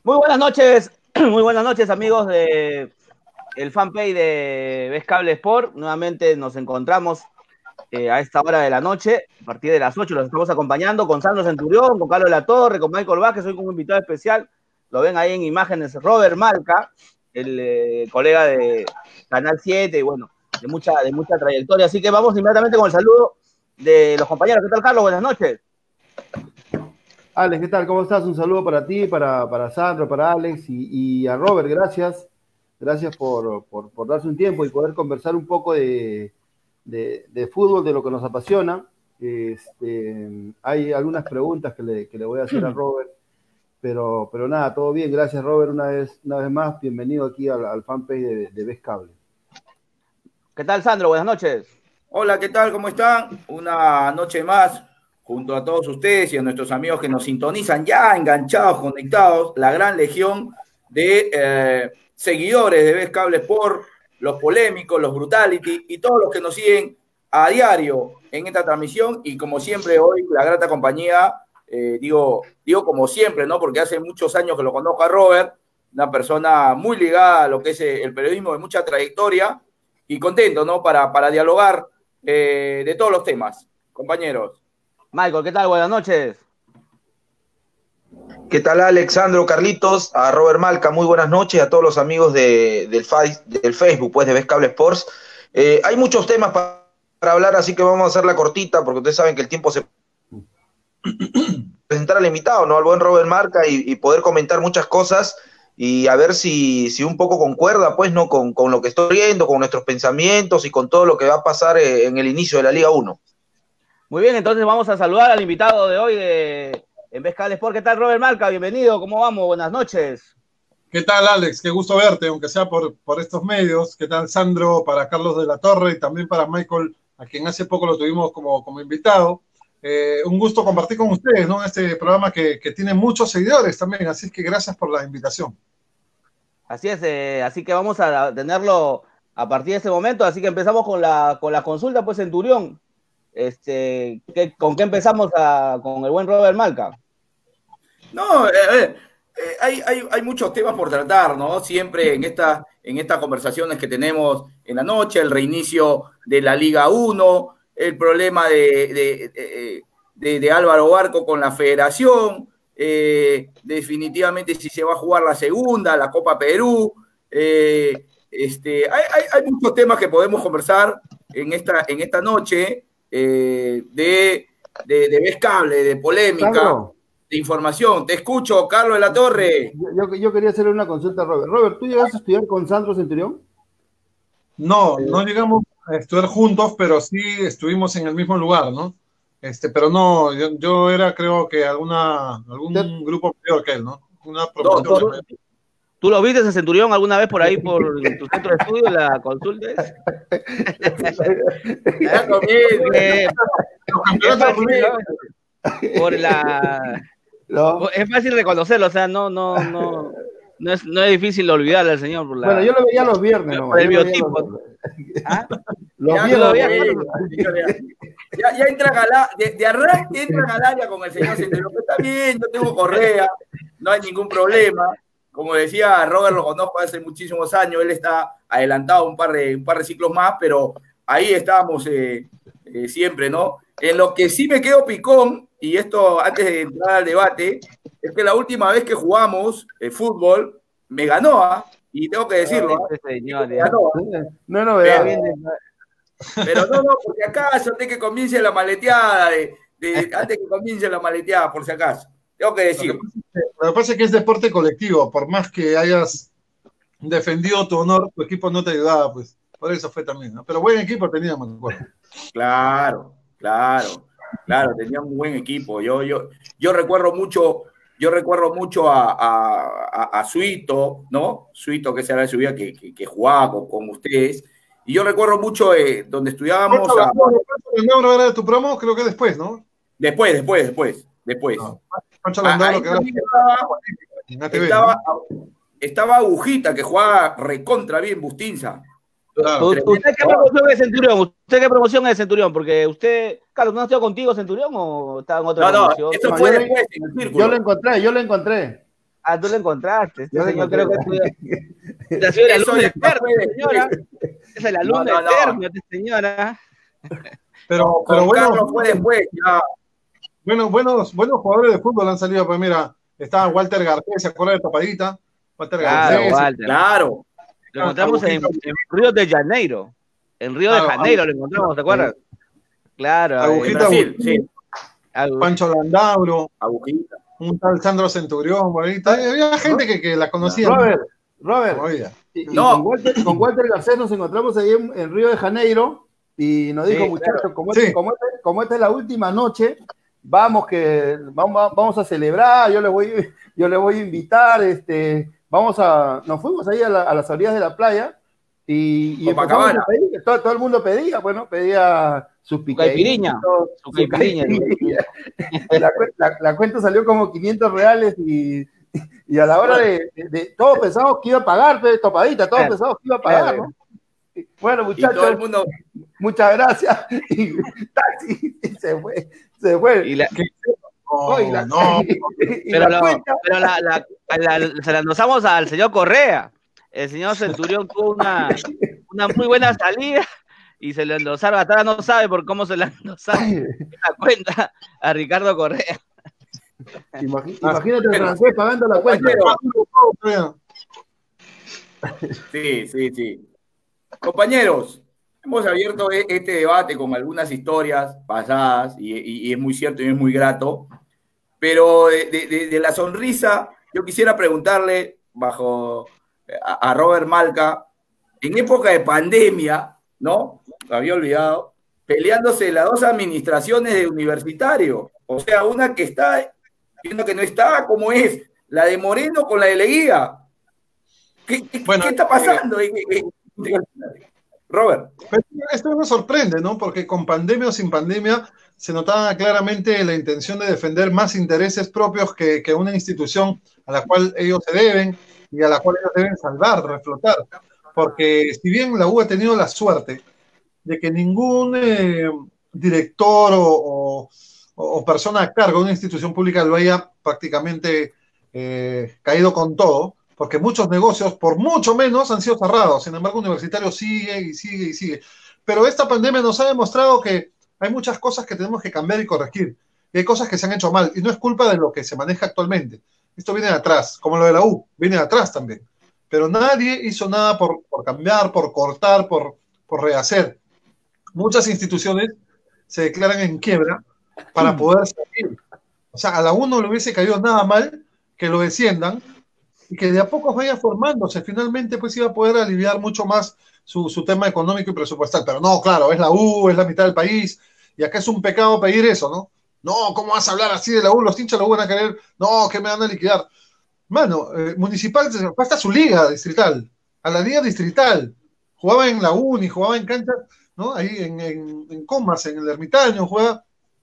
Buenas noches, muy buenas noches amigos de el fanpage de Ves Cable Sport. Nuevamente nos encontramos a esta hora de la noche, a partir de las 8 los estamos acompañando con Sandro Centurión, con Carlos de la Torre, con Michael Vázquez, hoy con un invitado especial, lo ven ahí en imágenes, Robert Malca, el colega de Canal 7 y bueno, de mucha trayectoria. Así que vamos inmediatamente con el saludo de los compañeros. ¿Qué tal, Carlos? Buenas noches. Alex, ¿qué tal? ¿Cómo estás? Un saludo para ti, para Sandro, para Alex y a Robert, gracias. Gracias por darse un tiempo y poder conversar un poco de fútbol, de lo que nos apasiona. Hay algunas preguntas que le voy a hacer a Robert, pero nada, todo bien. Gracias, Robert, una vez más. Bienvenido aquí al fanpage de Ves Cable. ¿Qué tal, Sandro? Buenas noches. Hola, ¿qué tal? ¿Cómo están? Una noche más junto a todos ustedes y a nuestros amigos que nos sintonizan ya enganchados, conectados, la gran legión de seguidores de Ves Cable Sport, los polémicos, los brutality y todos los que nos siguen a diario en esta transmisión y como siempre hoy la grata compañía, digo como siempre, ¿no? Porque hace muchos años que lo conozco a Robert, una persona muy ligada a lo que es el periodismo de mucha trayectoria y contento, ¿no? Para dialogar de todos los temas, compañeros. Michael, ¿qué tal? Buenas noches. ¿Qué tal, Alexandro, Carlitos? A Robert Malca, muy buenas noches. A todos los amigos del Facebook, pues, de Ves Cable Sports. Hay muchos temas para hablar, así que vamos a hacerla cortita, porque ustedes saben que el tiempo se... presentar al invitado, ¿no? Al buen Robert Malca y poder comentar muchas cosas y a ver si un poco concuerda, pues, ¿no? Con lo que estoy viendo, con nuestros pensamientos y con todo lo que va a pasar en el inicio de la Liga 1. Muy bien, entonces vamos a saludar al invitado de hoy en Ves Cable Sport. ¿Qué tal, Robert Malca? Bienvenido, ¿cómo vamos? Buenas noches. ¿Qué tal, Alex? Qué gusto verte, aunque sea por estos medios. ¿Qué tal, Sandro? Para Carlos de la Torre y también para Michael, a quien hace poco lo tuvimos como invitado. Un gusto compartir con ustedes, ¿no? Este programa que tiene muchos seguidores también, así que gracias por la invitación. Así es, así que vamos a tenerlo a partir de este momento, así que empezamos con la consulta, pues, Centurión. ¿Con qué empezamos con el buen Robert Malca? No, hay muchos temas por tratar, ¿no? Siempre en estas conversaciones que tenemos en la noche, el reinicio de la Liga 1, el problema de Álvaro Barco con la federación, definitivamente si se va a jugar la segunda, la Copa Perú. Hay muchos temas que podemos conversar en esta noche. De Ves Cable, de polémica, Carlos, de información. Te escucho, Carlos de la Torre. Yo quería hacerle una consulta a Robert. Robert, ¿tú llegaste a estudiar con Sandro Centurión? No llegamos a estudiar juntos, pero sí estuvimos en el mismo lugar, ¿no? Pero no, yo era, creo que algún grupo peor que él, ¿no? Una promoción. ¿Tú lo viste en Centurión alguna vez por ahí, por tu centro de estudio, la consulta? Es fácil reconocerlo, o sea, no es difícil olvidarle al señor. Bueno, yo lo veía los viernes, ¿no? Por el biotipo. Ya entra de arranque entra Galaria con el señor Centurión. Está bien, yo tengo correa, no hay ningún problema. Como decía Robert, lo conozco hace muchísimos años, él está adelantado un par de ciclos más, pero ahí estábamos siempre, ¿no? En lo que sí me quedo picón, y esto antes de entrar al debate, es que la última vez que jugamos fútbol, me ganó, y tengo que decirlo. Señor, no vea. Pero no, por si acaso, antes que comience la maleteada, antes que comience la maleteada, por si acaso. Tengo que decir. Lo que pasa es que es deporte colectivo, por más que hayas defendido tu honor, tu equipo no te ayudaba, pues. Por eso fue también, ¿no? Pero buen equipo teníamos, ¿no? Claro, tenía un buen equipo. Yo recuerdo mucho a Suito, ¿no? Suito, que será de su vida, que jugaba con ustedes. Y yo recuerdo mucho donde estudiábamos. ¿No era de tu promo? Creo que después, ¿no? Después. No. Ahí estaba Agujita, que jugaba recontra bien, Bustinza. Claro. ¿Usted qué promoción es Centurión? ¿Usted qué promoción es Centurión? Porque usted, Carlos, ¿no estuvo contigo Centurión o estaba en otra promoción? Eso fue después en el círculo. Yo lo encontré. Ah, tú lo encontraste. Este Yo lo señor creo encontré. que ha sido el Eso alumno ya eterno, puede. señora. Es el alumno No. eterno, esta señora. Pero Con bueno, Carlos fue después, ya. bueno, buenos jugadores de fútbol han salido. Pues mira, está Walter Garcés, ¿se acuerda de Tapadita? Walter Claro, Garcés. Walter. Claro. Lo encontramos en Río de Janeiro. En Río de Claro, Janeiro lo encontramos, ¿te acuerdas? Claro. Agujita, Brasil, sí. Pancho Landauro, Agujita. un tal Sandro Centurión, por ahí. Había gente que la conocía. Robert, Todavía. y No. con Walter Garcés nos encontramos ahí en Río de Janeiro y nos dijo, Sí, muchachos, claro. como esta es la última noche, vamos a celebrar, yo le voy a invitar, nos fuimos ahí a las orillas de la playa y empezamos a pedir, todo el mundo pedía, bueno, pedía sus caipiriña. Su caipiriña. La cuenta salió como 500 reales y a la hora de todos pensamos que iba a pagar, Topadita, todos pensamos que iba a pagar, ¿no? Bueno, muchachos, todo el mundo... muchas gracias. Y taxi, y se fue. Se la endosamos al señor Correa. El señor Centurión tuvo una muy buena salida y se lo endosaron. Hasta ahora no sabe por cómo se la endosaron la cuenta a Ricardo Correa. Imagínate el francés pagando la cuenta. Sí. Compañeros, hemos abierto este debate con algunas historias pasadas y es muy cierto y es muy grato, pero de la sonrisa, yo quisiera preguntarle a Robert Malca, en época de pandemia, ¿no? Lo había olvidado, peleándose las dos administraciones de Universitario, o sea, una que está, viendo que no está, como es, la de Moreno con la de Leguía. ¿Qué está pasando? Robert. Pero esto me sorprende, ¿no? Porque con pandemia o sin pandemia se notaba claramente la intención de defender más intereses propios que una institución a la cual ellos se deben y a la cual ellos deben salvar, reflotar. Porque si bien la U ha tenido la suerte de que ningún director o persona a cargo de una institución pública lo haya prácticamente caído con todo, porque muchos negocios, por mucho menos, han sido cerrados. Sin embargo, Universitario sigue y sigue y sigue. Pero esta pandemia nos ha demostrado que hay muchas cosas que tenemos que cambiar y corregir. Y hay cosas que se han hecho mal. Y no es culpa de lo que se maneja actualmente. Esto viene de atrás, como lo de la U, viene de atrás también. Pero nadie hizo nada por cambiar, por cortar, por rehacer. Muchas instituciones se declaran en quiebra para poder salir. O sea, a la U no le hubiese caído nada mal que lo desciendan y que de a poco vaya formándose. Finalmente, pues iba a poder aliviar mucho más su tema económico y presupuestal. Pero no, claro, es la U, es la mitad del país, y acá es un pecado pedir eso, ¿no? No, ¿cómo vas a hablar así de la U? Los hinchas lo van a querer, no, que me van a liquidar. Mano, Municipal fue hasta su liga distrital, a la liga distrital. Jugaba en la Uni, jugaba en canchas, ¿no? Ahí en Comas, en el Ermitaño, jugaba.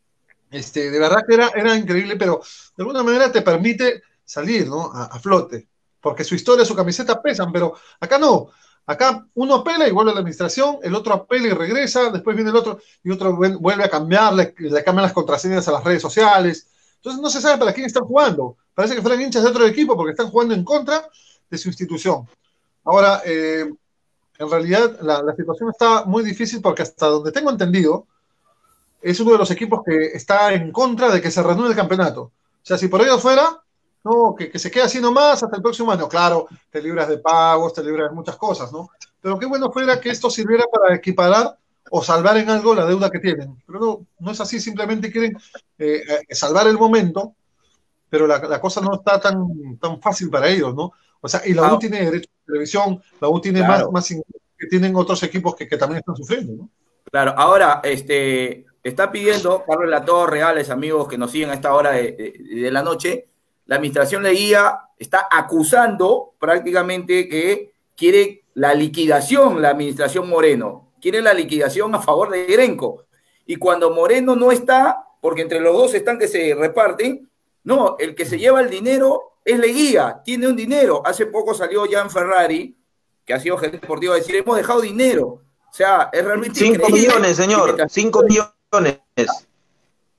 De verdad que era increíble, pero de alguna manera te permite salir, ¿no? A flote. Porque su historia, su camiseta pesan, pero acá no. Acá uno apela y vuelve a la administración, el otro apela y regresa, después viene el otro y otro vuelve a cambiar, le cambian las contraseñas a las redes sociales. Entonces no se sabe para quién están jugando. Parece que fueran hinchas de otro equipo porque están jugando en contra de su institución. Ahora, en realidad la situación está muy difícil porque hasta donde tengo entendido, es uno de los equipos que está en contra de que se reanude el campeonato. O sea, si por ello fuera, no, que se quede así nomás hasta el próximo año. Claro, te libras de pagos, te libras de muchas cosas, ¿no? Pero qué bueno fuera que esto sirviera para equiparar o salvar en algo la deuda que tienen. Pero no es así, simplemente quieren salvar el momento, pero la cosa no está tan fácil para ellos, ¿no? O sea, y la U tiene derecho a televisión, la U tiene más que tienen otros equipos que también están sufriendo, ¿no? Claro, ahora, está pidiendo Carlos Latorre, Alex, amigos que nos siguen a esta hora de la noche, la administración Leguía está acusando prácticamente que quiere la liquidación, la administración Moreno, quiere la liquidación a favor de Grenco. Y cuando Moreno no está, porque entre los dos están que se reparten, no, el que se lleva el dinero es Leguía, tiene un dinero. Hace poco salió Jan Ferrari, que ha sido gerente deportivo, a decir, hemos dejado dinero. O sea, es realmente 5 millones, señor, 5 millones.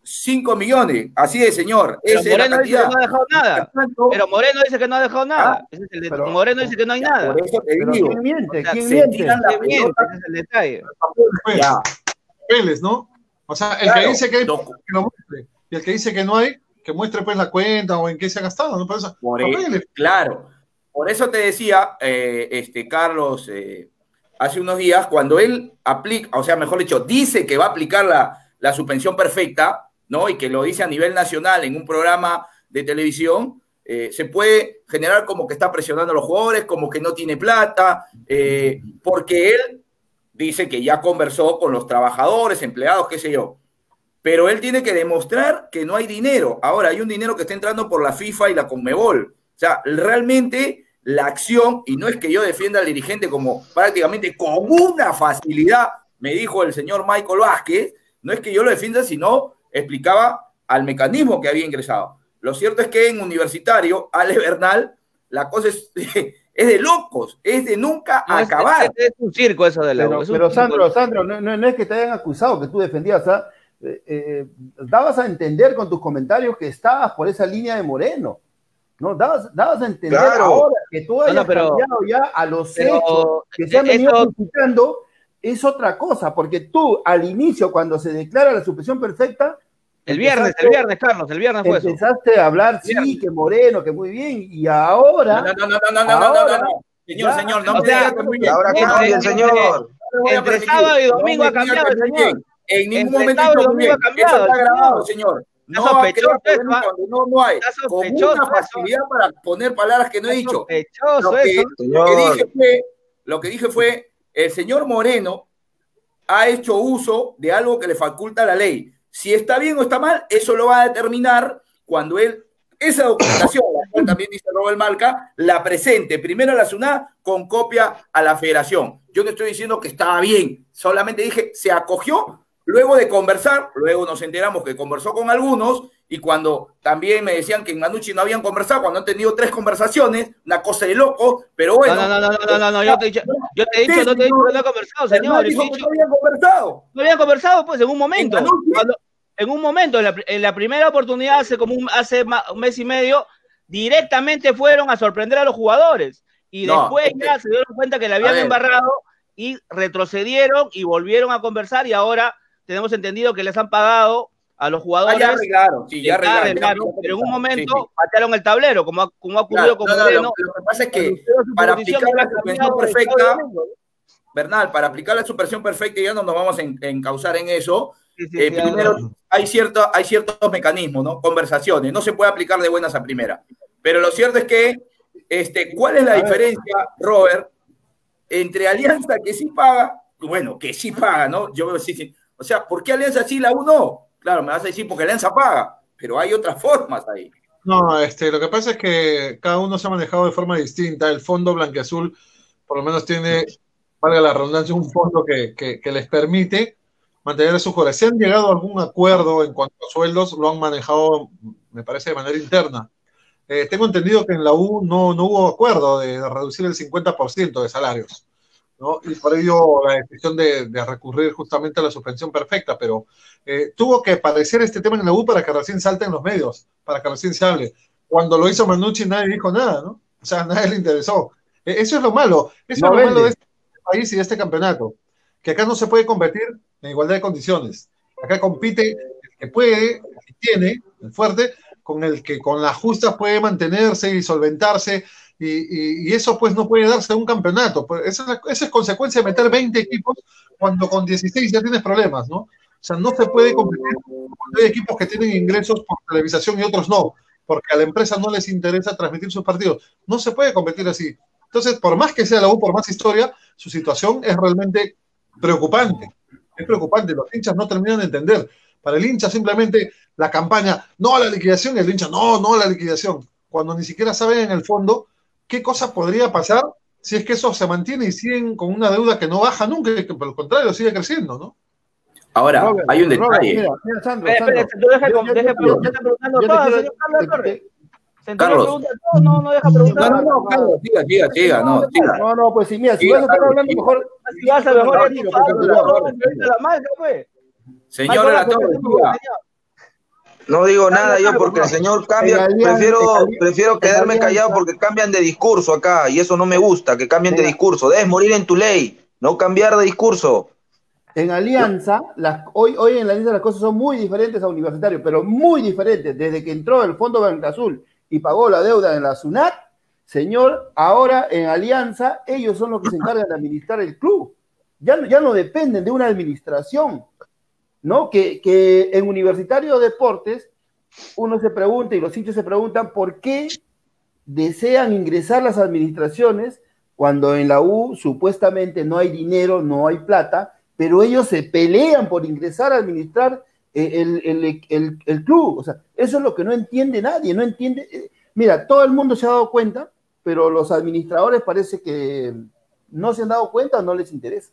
5 millones. Así de, señor. Pero Esa es la Moreno dice que cantidad. no ha dejado nada. Pero Moreno dice que no ha dejado nada. Ese es el pero- Moreno dice que no hay nada. Por eso te Pero digo. ¿quién miente? O sea, ¿Quién se miente? tiran la Qué bien, pelota. ese es el detalle. Pues, Ya. papeles, ¿no? O sea, el Claro, que dice que hay, docu- que lo muestre. Y el que dice que no hay, que muestre pues la cuenta o en qué se ha gastado, ¿no? Por eso, papeles. Claro. Por eso te decía, Carlos, hace unos días, cuando él aplica, o sea, mejor dicho, dice que va a aplicar la suspensión perfecta, ¿no? Y que lo dice a nivel nacional en un programa de televisión, se puede generar como que está presionando a los jugadores, como que no tiene plata, porque él dice que ya conversó con los trabajadores, empleados, qué sé yo. Pero él tiene que demostrar que no hay dinero. Ahora, hay un dinero que está entrando por la FIFA y la Conmebol. O sea, realmente la acción, y no es que yo defienda al dirigente como prácticamente con una facilidad, me dijo el señor Michael Vázquez, no es que yo lo defienda, sino explicaba al mecanismo que había ingresado. Lo cierto es que en Universitario, Ale Bernal, la cosa es de locos, es de nunca No, acabar. es un circo eso de la U. Pero Sandro, no es que te hayan acusado, que tú defendías, ¿ah? Dabas a entender con tus comentarios que estabas por esa línea de Moreno, ¿no? Dabas a entender ahora que tú hayas cambiado ya a los hechos que se han venido criticando, es otra cosa, porque tú al inicio, cuando se declara la suspensión perfecta, el viernes, Carlos, el viernes fue eso. Empezaste a hablar, sí, que Moreno, que muy bien, y ahora... No. Señor, no me diga que muy bien. Ahora cambia el señor. Entre sábado y domingo ha cambiado el señor. En ningún momento ha cambiado. Eso está grabado, señor. No hay con una facilidad para poner palabras que no he dicho. Lo que dije fue, el señor Moreno ha hecho uso de algo que le faculta la ley. Si está bien o está mal, eso lo va a determinar cuando él, esa documentación, la cual también dice Robert Malca, la presente primero a la SUNAT con copia a la federación. Yo no estoy diciendo que estaba bien, solamente dije, se acogió luego de conversar, luego nos enteramos que conversó con algunos, y cuando también me decían que en Manucci no habían conversado, cuando han tenido 3 conversaciones, una cosa de loco, pero bueno. No, yo te he dicho que no he conversado, señor. No habían conversado. No habían conversado, pues, en un momento. En un momento, en la primera oportunidad, hace un mes y medio, directamente fueron a sorprender a los jugadores. Y después ya se dieron cuenta que le habían embarrado y retrocedieron y volvieron a conversar, y ahora tenemos entendido que les han pagado a los jugadores. Ya arreglaron, sí, ya arreglaron. Pero en un momento patearon el tablero, como ha ocurrido con Moreno. Lo que pasa es que para aplicar la suspensión perfecta, Bernal, para aplicar la suspensión perfecta, ya no nos vamos a encauzar en eso. Primero, hay ciertos mecanismos, ¿no? Conversaciones. No se puede aplicar de buenas a primera. Pero lo cierto es que, ¿cuál es la diferencia, Robert, entre Alianza que sí paga, bueno, que sí paga, ¿no? Yo veo sí. O sea, ¿por qué Alianza sí, la U no? Claro, me vas a decir porque Alianza paga, pero hay otras formas ahí. No, lo que pasa es que cada uno se ha manejado de forma distinta. El fondo blanquiazul, por lo menos tiene, valga la redundancia, un fondo que les permite mantener a sus jugadores. Si han llegado a algún acuerdo en cuanto a sueldos, lo han manejado, me parece, de manera interna. Tengo entendido que en la U no hubo acuerdo de reducir el 50% de salarios, ¿no? Y por ello la decisión de recurrir justamente a la suspensión perfecta, pero tuvo que aparecer este tema en la U para que recién salte en los medios, para que recién se hable. Cuando lo hizo Manucci nadie dijo nada, ¿no? O sea, a nadie le interesó. Eso es lo malo, malo de este país y de este campeonato, que acá no se puede competir en igualdad de condiciones. Acá compite el que puede, el que tiene, el fuerte, con el que con las justas puede mantenerse y solventarse, y eso pues no puede darse a un campeonato. Esa es consecuencia de meter 20 equipos cuando con 16 ya tienes problemas, ¿no? O sea, no se puede competir cuando hay equipos que tienen ingresos por televisación y otros no, porque a la empresa no les interesa transmitir sus partidos. No se puede competir así. Entonces, por más que sea la U, por más historia, su situación es realmente preocupante. Es preocupante, los hinchas no terminan de entender. Para el hincha simplemente la campaña, no a la liquidación, y el hincha, no a la liquidación, cuando ni siquiera saben en el fondo qué cosa podría pasar si es que eso se mantiene y siguen con una deuda que no baja nunca, y que por el contrario sigue creciendo, ¿no? Ahora, Robert, hay un detalle. Mira, Sandro, Carlos. No deja preguntar. No, Carlos, siga. No, pues sí, mira, si vas a estar hablando mejor, si vas a mejor la marca, pues. Señor relator, No digo nada yo porque el señor cambia, prefiero quedarme callado porque cambian de discurso acá y eso no me gusta, que cambien de discurso. Debes morir en tu ley, no cambiar de discurso. En Alianza, hoy en la Alianza las cosas son muy diferentes a Universitario, pero muy diferentes. Desde que entró el Fondo Banco Azul y pagó la deuda en la SUNAT, señor, ahora en Alianza ellos son los que se encargan de administrar el club. Ya no dependen de una administración, ¿no? Que en Universitario Deportes uno se pregunta y los hinchas se preguntan por qué desean ingresar las administraciones cuando en la U supuestamente no hay dinero, no hay plata, pero ellos se pelean por ingresar a administrar el club. O sea, eso es lo que no entiende nadie, no entiende. Mira, todo el mundo se ha dado cuenta, pero los administradores parece que no se han dado cuenta o no les interesa.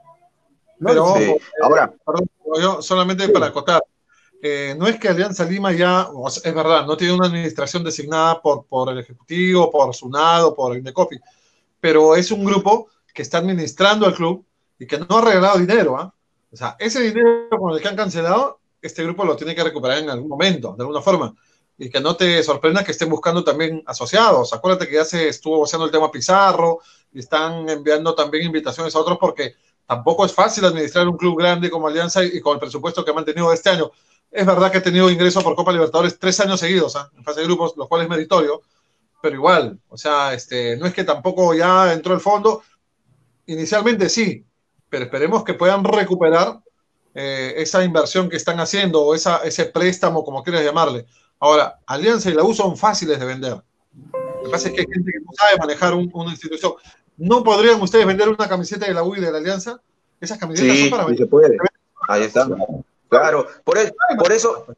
No, pero sí. Ahora, perdón, yo solamente para acotar, no es que Alianza Lima ya, es verdad, no tiene una administración designada por el Ejecutivo, por Sunado, por Indecopi, pero es un grupo que está administrando el club y que no ha regalado dinero, ¿eh? O sea, ese dinero con el que han cancelado, este grupo lo tiene que recuperar en algún momento, de alguna forma, y que no te sorprenda que estén buscando también asociados. Acuérdate que ya se estuvo haciendo el tema Pizarro y están enviando también invitaciones a otros porque tampoco es fácil administrar un club grande como Alianza y con el presupuesto que ha mantenido este año. Es verdad que ha tenido ingreso por Copa Libertadores 3 años seguidos, ¿eh? En fase de grupos, lo cual es meritorio, pero igual, o sea, no es que tampoco ya entró el fondo. Inicialmente sí, pero esperemos que puedan recuperar esa inversión que están haciendo o ese préstamo, como quieras llamarle. Ahora, Alianza y la U son fáciles de vender. Lo que pasa es que hay gente que no sabe manejar una institución. ¿No podrían ustedes vender una camiseta de la U y de la Alianza? Esas camisetas son para vender. Sí, se puede. Ahí está. Claro, por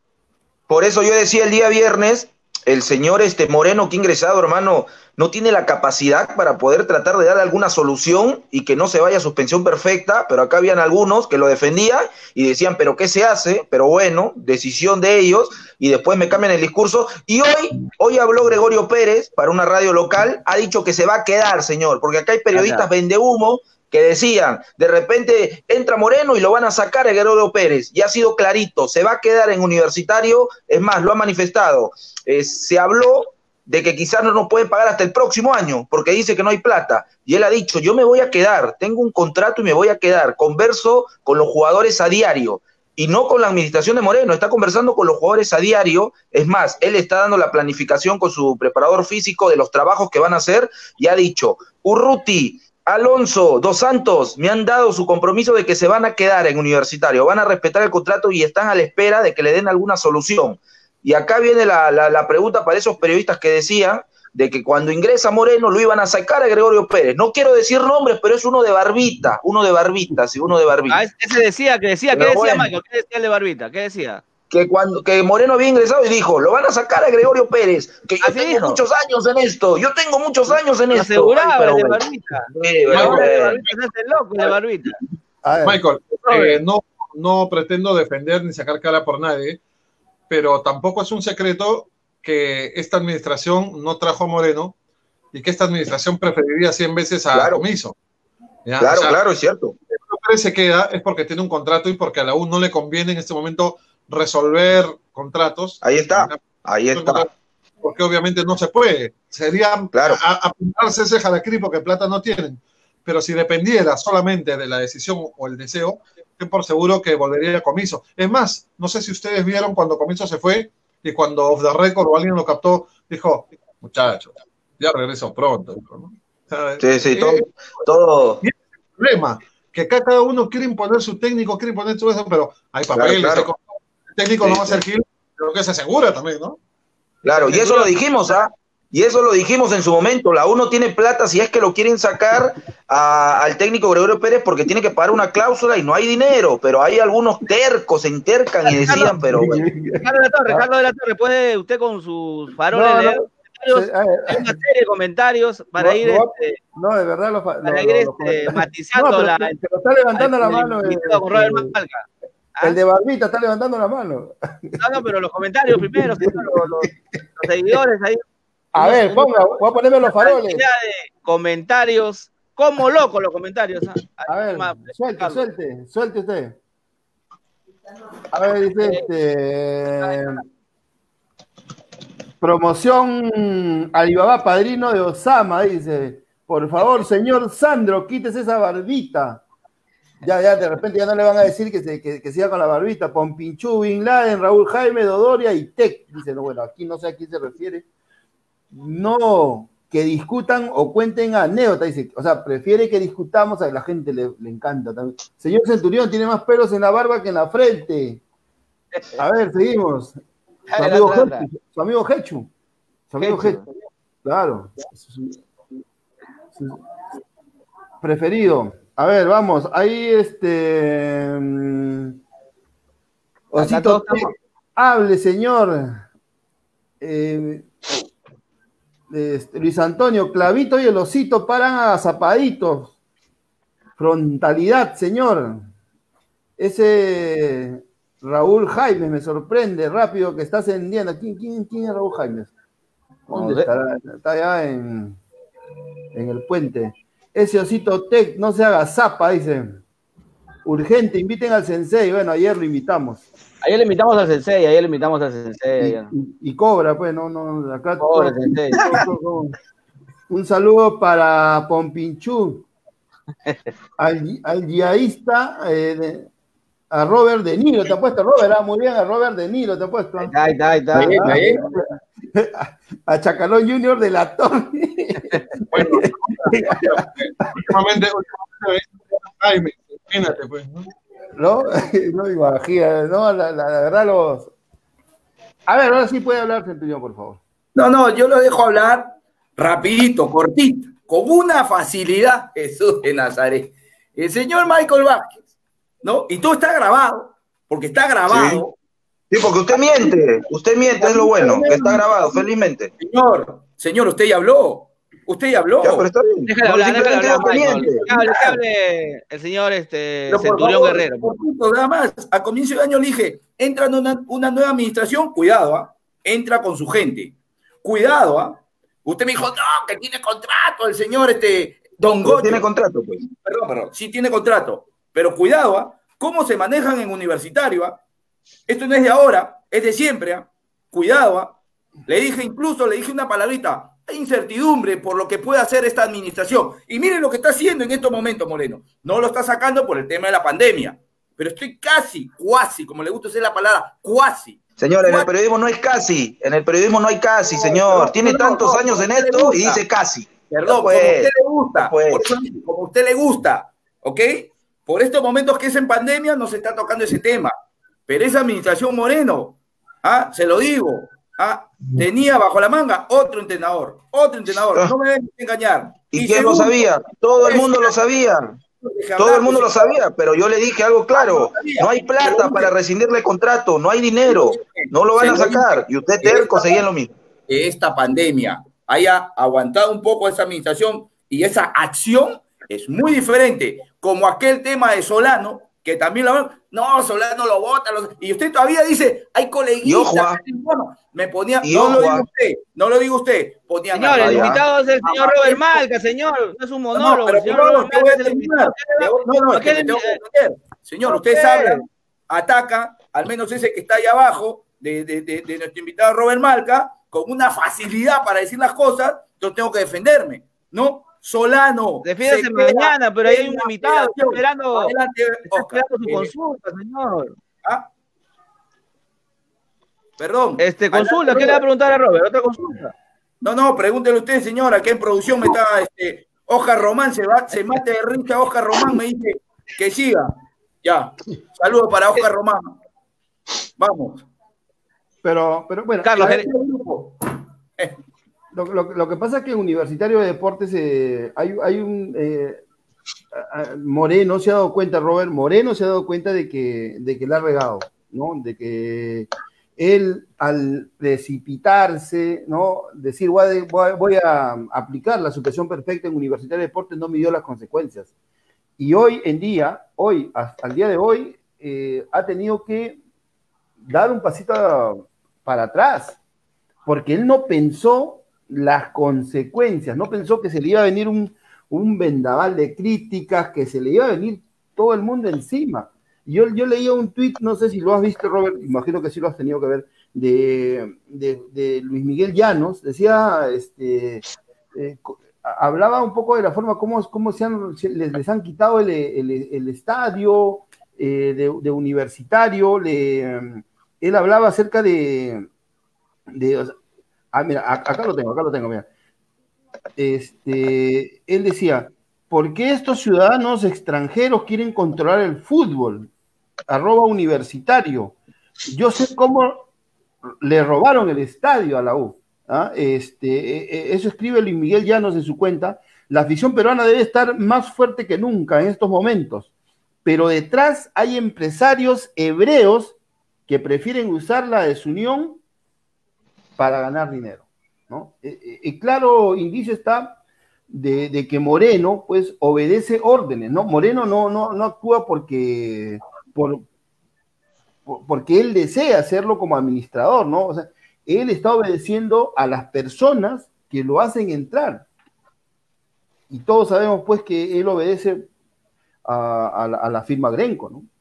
eso yo decía el día viernes, el señor Moreno que ha ingresado, hermano, no tiene la capacidad para poder tratar de dar alguna solución y que no se vaya a suspensión perfecta, pero acá habían algunos que lo defendían y decían, pero ¿qué se hace? Pero bueno, decisión de ellos, y después me cambian el discurso. Y hoy habló Gregorio Pérez para una radio local, ha dicho que se va a quedar, señor, porque acá hay periodistas vendehumo que decían, de repente entra Moreno y lo van a sacar a Gregorio Pérez, y ha sido clarito, se va a quedar en Universitario, es más, lo ha manifestado. Se habló de que quizás no nos pueden pagar hasta el próximo año, porque dice que no hay plata, y él ha dicho, yo me voy a quedar, tengo un contrato y me voy a quedar, converso con los jugadores a diario, y no con la administración de Moreno, está conversando con los jugadores a diario, es más, él está dando la planificación con su preparador físico de los trabajos que van a hacer, y ha dicho, Urruti, Alonso, Dos Santos, me han dado su compromiso de que se van a quedar en Universitario, van a respetar el contrato y están a la espera de que le den alguna solución. Y acá viene la pregunta para esos periodistas que decían de que cuando ingresa Moreno lo iban a sacar a Gregorio Pérez. No quiero decir nombres, pero es uno de barbita, sí, uno de barbita. Ah, ese decía, ¿qué decía bueno, Michael? ¿Qué decía el de barbita? ¿Qué decía? Que Moreno había ingresado y dijo, lo van a sacar a Gregorio Pérez, que yo tengo muchos años en esto, Aseguraba pero el de barbita. De barbita. Michael, no pretendo defender ni sacar cara por nadie, pero tampoco es un secreto que esta administración no trajo a Moreno y que esta administración preferiría 100 veces a Comiso. ¿Ya? Claro, claro, es cierto. Si Pérez se queda es porque tiene un contrato y porque a la U no le conviene en este momento resolver contratos. Ahí está. Porque obviamente no se puede. Sería apuntarse ese jalaquiri porque plata no tienen. Pero si dependiera solamente de la decisión o el deseo, ten por seguro que volvería a Comiso. Es más, no sé si ustedes vieron cuando Comiso se fue y cuando Off the Record o alguien lo captó, dijo, muchachos, ya regreso pronto. Dijo, ¿no? Sí, todo. Y es el problema, que acá cada uno quiere imponer su técnico, quiere imponer su eso, pero hay papeles. Claro. El técnico no va a ser Gil, pero que se asegura también, ¿no? Claro, y eso lo dijimos, Y eso lo dijimos en su momento, la U no tiene plata si es que lo quieren sacar al técnico Gregorio Pérez porque tiene que pagar una cláusula y no hay dinero, pero hay algunos tercos, se entercan y decían, pero... Carlos de la Torre, ¿puede usted con sus faroles leer hay una serie de comentarios para ir no, de verdad matizando la... Pero está levantando la mano. El de barbita está levantando la mano. No, pero los comentarios primero, los seguidores ahí. A ver, voy a ponerme los faroles. De comentarios, como locos los comentarios. A ver, suelte usted. A ver, dice Promoción Alibaba Padrino de Osama, dice. Por favor, señor Sandro, quítese esa barbita. Ya, de repente ya no le van a decir que siga con la barbita. Pompinchú, Bin Laden, Raúl Jaime, Dodoria y Tec. Dice, no, bueno, aquí no sé a quién se refiere. No, que discutan o cuenten anécdotas. Dice, o sea, prefiere que discutamos, a la gente le encanta también. Señor Centurión, tiene más pelos en la barba que en la frente. A ver, seguimos. Su amigo Hechu. Claro. Preferido. A ver, vamos. Ahí Osito, hable, señor. Luis Antonio, Clavito y el Osito paran a zapaditos. Frontalidad, señor. Ese Raúl Jaime me sorprende rápido que está ascendiendo. ¿Quién es Raúl Jaime? ¿Dónde estará? Está allá en el puente. Ese Osito Tech no se haga zapa, dice. Urgente, inviten al sensei. Bueno, ayer lo invitamos. Ayer le invitamos al sensei. Y cobra, pues, no, acá. Cobra, sensei. Un saludo para Pompinchú, al guiaísta, a Robert De Niro, te ha puesto, Robert, muy bien, a Robert De Niro te ha puesto. Ahí está. A Chacalón Junior de la Torre. Bueno, últimamente Jaime, imagínate, pues, ¿no? No imagina, no, la verdad los... A ver, ahora sí puede hablar, Centurión, por favor. No, yo lo dejo hablar rapidito, cortito, con una facilidad, Jesús de Nazaret. El señor Michael Vázquez, ¿no? Y todo está grabado, porque está grabado. Sí, porque usted miente, es lo bueno, que está grabado, felizmente. Señor, usted ya habló. Ya, pero está bien. Déjale hablar, que hable el señor Centurión Guerrero. Nada más, a comienzo de año le dije, entra en una nueva administración, cuidado, entra con su gente. Cuidado, Usted me dijo, no, que tiene contrato el señor Don Goyo. Tiene contrato, pues. Perdón, sí tiene contrato. Pero cuidado, cómo se manejan en universitario. Esto no es de ahora, es de siempre. Cuidado. Le dije una palabrita. Hay incertidumbre por lo que puede hacer esta administración. Y miren lo que está haciendo en estos momentos, Moreno. No lo está sacando por el tema de la pandemia. Pero estoy cuasi, como le gusta decir la palabra, cuasi. Señor, en el periodismo no hay casi. En el periodismo no hay casi, señor. Tiene tantos años en esto y dice casi. Perdón, como a usted le gusta. Como a usted le gusta. ¿Ok? Por estos momentos que es en pandemia no se está tocando ese tema. Pero esa administración Moreno, se lo digo, tenía bajo la manga otro entrenador. No me dejen engañar. ¿Y quién lo sabía? Todo el mundo lo sabía. Todo el mundo lo sabía, pero yo le dije algo claro. No hay plata para rescindirle el contrato, no hay dinero, no lo van a sacar. Y usted terco seguía en lo mismo. Que esta pandemia haya aguantado un poco esa administración y esa acción es muy diferente. Como aquel tema de Solano, que también no, Solano lo vota. Y usted todavía dice, hay coleguitas. Me ponía, no lo digo usted. Señor, el invitado es el señor Robert Malca, señor. No es un monólogo. Señor, ustedes hablan, ataca, al menos ese que está ahí abajo, de nuestro invitado Robert Malca, con una facilidad para decir las cosas, yo tengo que defenderme, ¿no? Solano. Defiéndase mañana, pero ahí hay un invitado, está esperando su consulta, señor. Perdón. Consulta, ¿qué le va a preguntar a Robert? ¿Otra consulta? No, pregúntele usted, señora, que en producción me está, Oscar Román, se mate de risa, Oscar Román me dice que siga. Ya, saludos para Oscar Román. Vamos. Pero bueno, Carlos, lo que pasa es que en Universitario de Deportes hay un... Moreno se ha dado cuenta, Robert, Moreno se ha dado cuenta de que la ha regado, ¿no? De que él, al precipitarse, ¿no? Decir, voy a aplicar la supresión perfecta en Universitario de Deportes, no midió las consecuencias. Y al día de hoy, ha tenido que dar un pasito para atrás, porque él no pensó las consecuencias, no pensó que se le iba a venir un vendaval de críticas, que se le iba a venir todo el mundo encima. Yo leía un tuit, no sé si lo has visto, Robert, imagino que sí lo has tenido que ver, de Luis Miguel Llanos, decía, hablaba un poco de la forma como les han quitado el estadio de Universitario, él hablaba acerca mira, acá lo tengo, mira. Él decía, ¿por qué estos ciudadanos extranjeros quieren controlar el fútbol? @Universitario. Yo sé cómo le robaron el estadio a la U. Eso escribe Luis Miguel Llanos en su cuenta. La afición peruana debe estar más fuerte que nunca en estos momentos, pero detrás hay empresarios hebreos que prefieren usar la desunión para ganar dinero, ¿no? Claro indicio está de que Moreno, pues, obedece órdenes, ¿no? Moreno no actúa porque él desea hacerlo como administrador, ¿no? O sea, él está obedeciendo a las personas que lo hacen entrar. Y todos sabemos, pues, que él obedece a la firma Grenco, ¿no?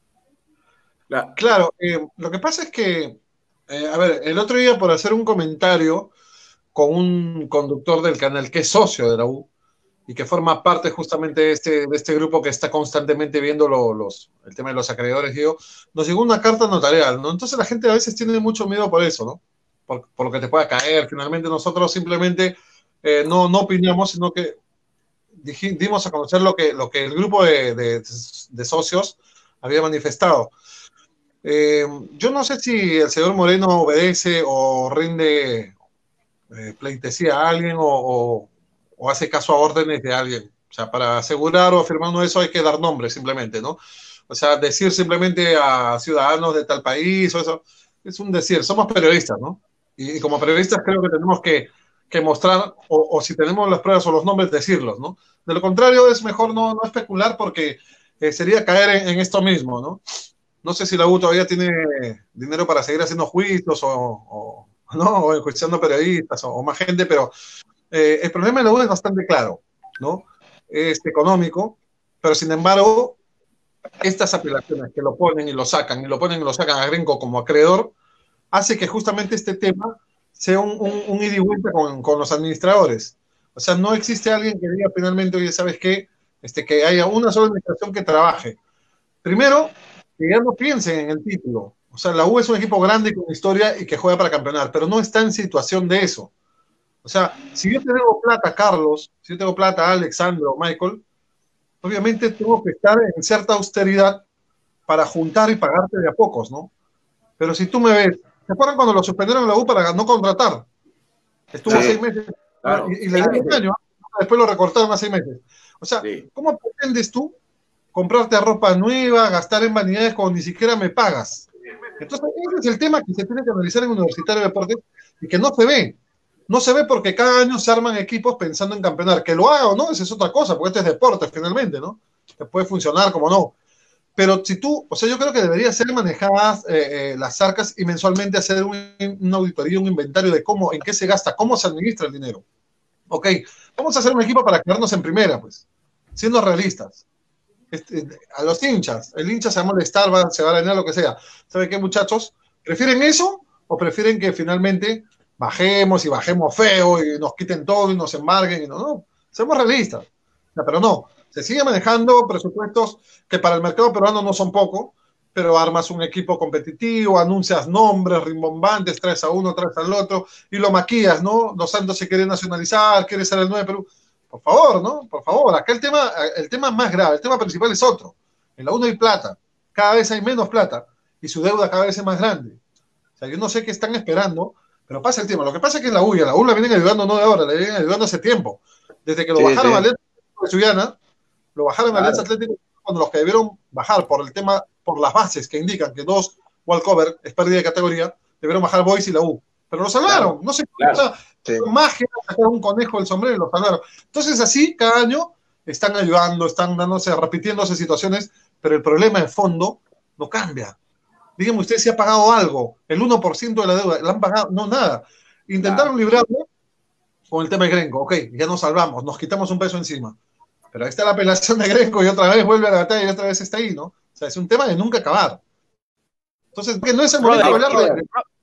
Claro, lo que pasa es que, a ver, el otro día por hacer un comentario con un conductor del canal que es socio de la U y que forma parte justamente de este grupo que está constantemente viendo el tema de los acreedores, digo, nos llegó una carta notarial, ¿no? Entonces la gente a veces tiene mucho miedo por eso, ¿no? Por lo que te pueda caer. Finalmente nosotros simplemente no opinamos, sino que dimos a conocer lo que el grupo de socios había manifestado. Yo no sé si el señor Moreno obedece o rinde pleitesía a alguien o hace caso a órdenes de alguien. O sea, para asegurar o afirmar eso hay que dar nombres simplemente, ¿no? O sea, decir simplemente a ciudadanos de tal país o eso es un decir. Somos periodistas, ¿no? Y como periodistas creo que tenemos que mostrar, o si tenemos las pruebas o los nombres, decirlos, ¿no? De lo contrario es mejor no especular porque sería caer en esto mismo, ¿no? No sé si la U todavía tiene dinero para seguir haciendo juicios o enjuiciando periodistas o más gente, pero el problema de la U es bastante claro, ¿no? Es económico, pero sin embargo, estas apelaciones que lo ponen y lo sacan, a Grenco como acreedor, hace que justamente este tema sea un ida y vuelta con los administradores. O sea, no existe alguien que diga finalmente, oye, ¿sabes qué? Que haya una sola administración que trabaje. Primero, que ya no piensen en el título. O sea, la U es un equipo grande con historia y que juega para campeonar, pero no está en situación de eso. O sea, si yo tengo plata, Carlos, si yo tengo plata, Alexandro, Michael, obviamente tengo que estar en cierta austeridad para juntar y pagarte de a pocos, ¿no? Pero si tú me ves, ¿se acuerdan cuando lo suspendieron en la U para no contratar? Estuvo 6 meses claro, y le dieron un año, después lo recortaron a 6 meses. O sea, ¿cómo pretendes tú comprarte ropa nueva, gastar en vanidades cuando ni siquiera me pagas? Entonces, ese es el tema que se tiene que analizar en Universitario de Deportes y que no se ve. No se ve porque cada año se arman equipos pensando en campeonar. Que lo haga o no, esa es otra cosa, porque este es deporte finalmente, ¿no? Que puede funcionar como no. Pero si tú, o sea, yo creo que debería ser manejadas las arcas y mensualmente hacer una auditoría, un inventario de cómo, en qué se gasta, cómo se administra el dinero. Ok, vamos a hacer un equipo para quedarnos en primera, pues, siendo realistas. A los hinchas, el hincha se va a molestar, se va a dañar, lo que sea. ¿Saben qué, muchachos? ¿Prefieren eso o prefieren que finalmente bajemos y bajemos feo y nos quiten todo y nos embarguen? No, seamos realistas. O sea, pero no, se sigue manejando presupuestos que para el mercado peruano no son poco, pero armas un equipo competitivo, anuncias nombres rimbombantes, traes a uno, traes al otro y lo maquillas, ¿no? Los Santos se quiere nacionalizar, quiere ser el 9 de Perú. Por favor, ¿no? Por favor, acá el tema más grave, el tema principal es otro. En la U no hay plata, cada vez hay menos plata y su deuda cada vez es más grande. O sea, yo no sé qué están esperando, pero pasa el tiempo. Lo que pasa es que en la U la vienen ayudando no de ahora, la vienen ayudando hace tiempo. Desde que lo bajaron a Alianza Atlético de Sullana, lo bajaron a Alianza Atlético cuando los que debieron bajar por el tema, por las bases que indican que 2 walkover es pérdida de categoría, debieron bajar Boys y la U. Pero lo salvaron, no sé cómo, magia, sacar un conejo del sombrero y lo salvaron. Entonces así, cada año están ayudando, están repitiéndose situaciones, pero el problema de fondo no cambia. Díganme usted si ha pagado algo, el 1% de la deuda, ¿la han pagado? No, nada. Intentaron librarlo con el tema de Grenco, ok, ya nos salvamos, nos quitamos un peso encima. Pero ahí está la apelación de Grenco y otra vez vuelve a la batalla y otra vez está ahí, ¿no? O sea, es un tema de nunca acabar. Entonces, que no es el momento de hablar de...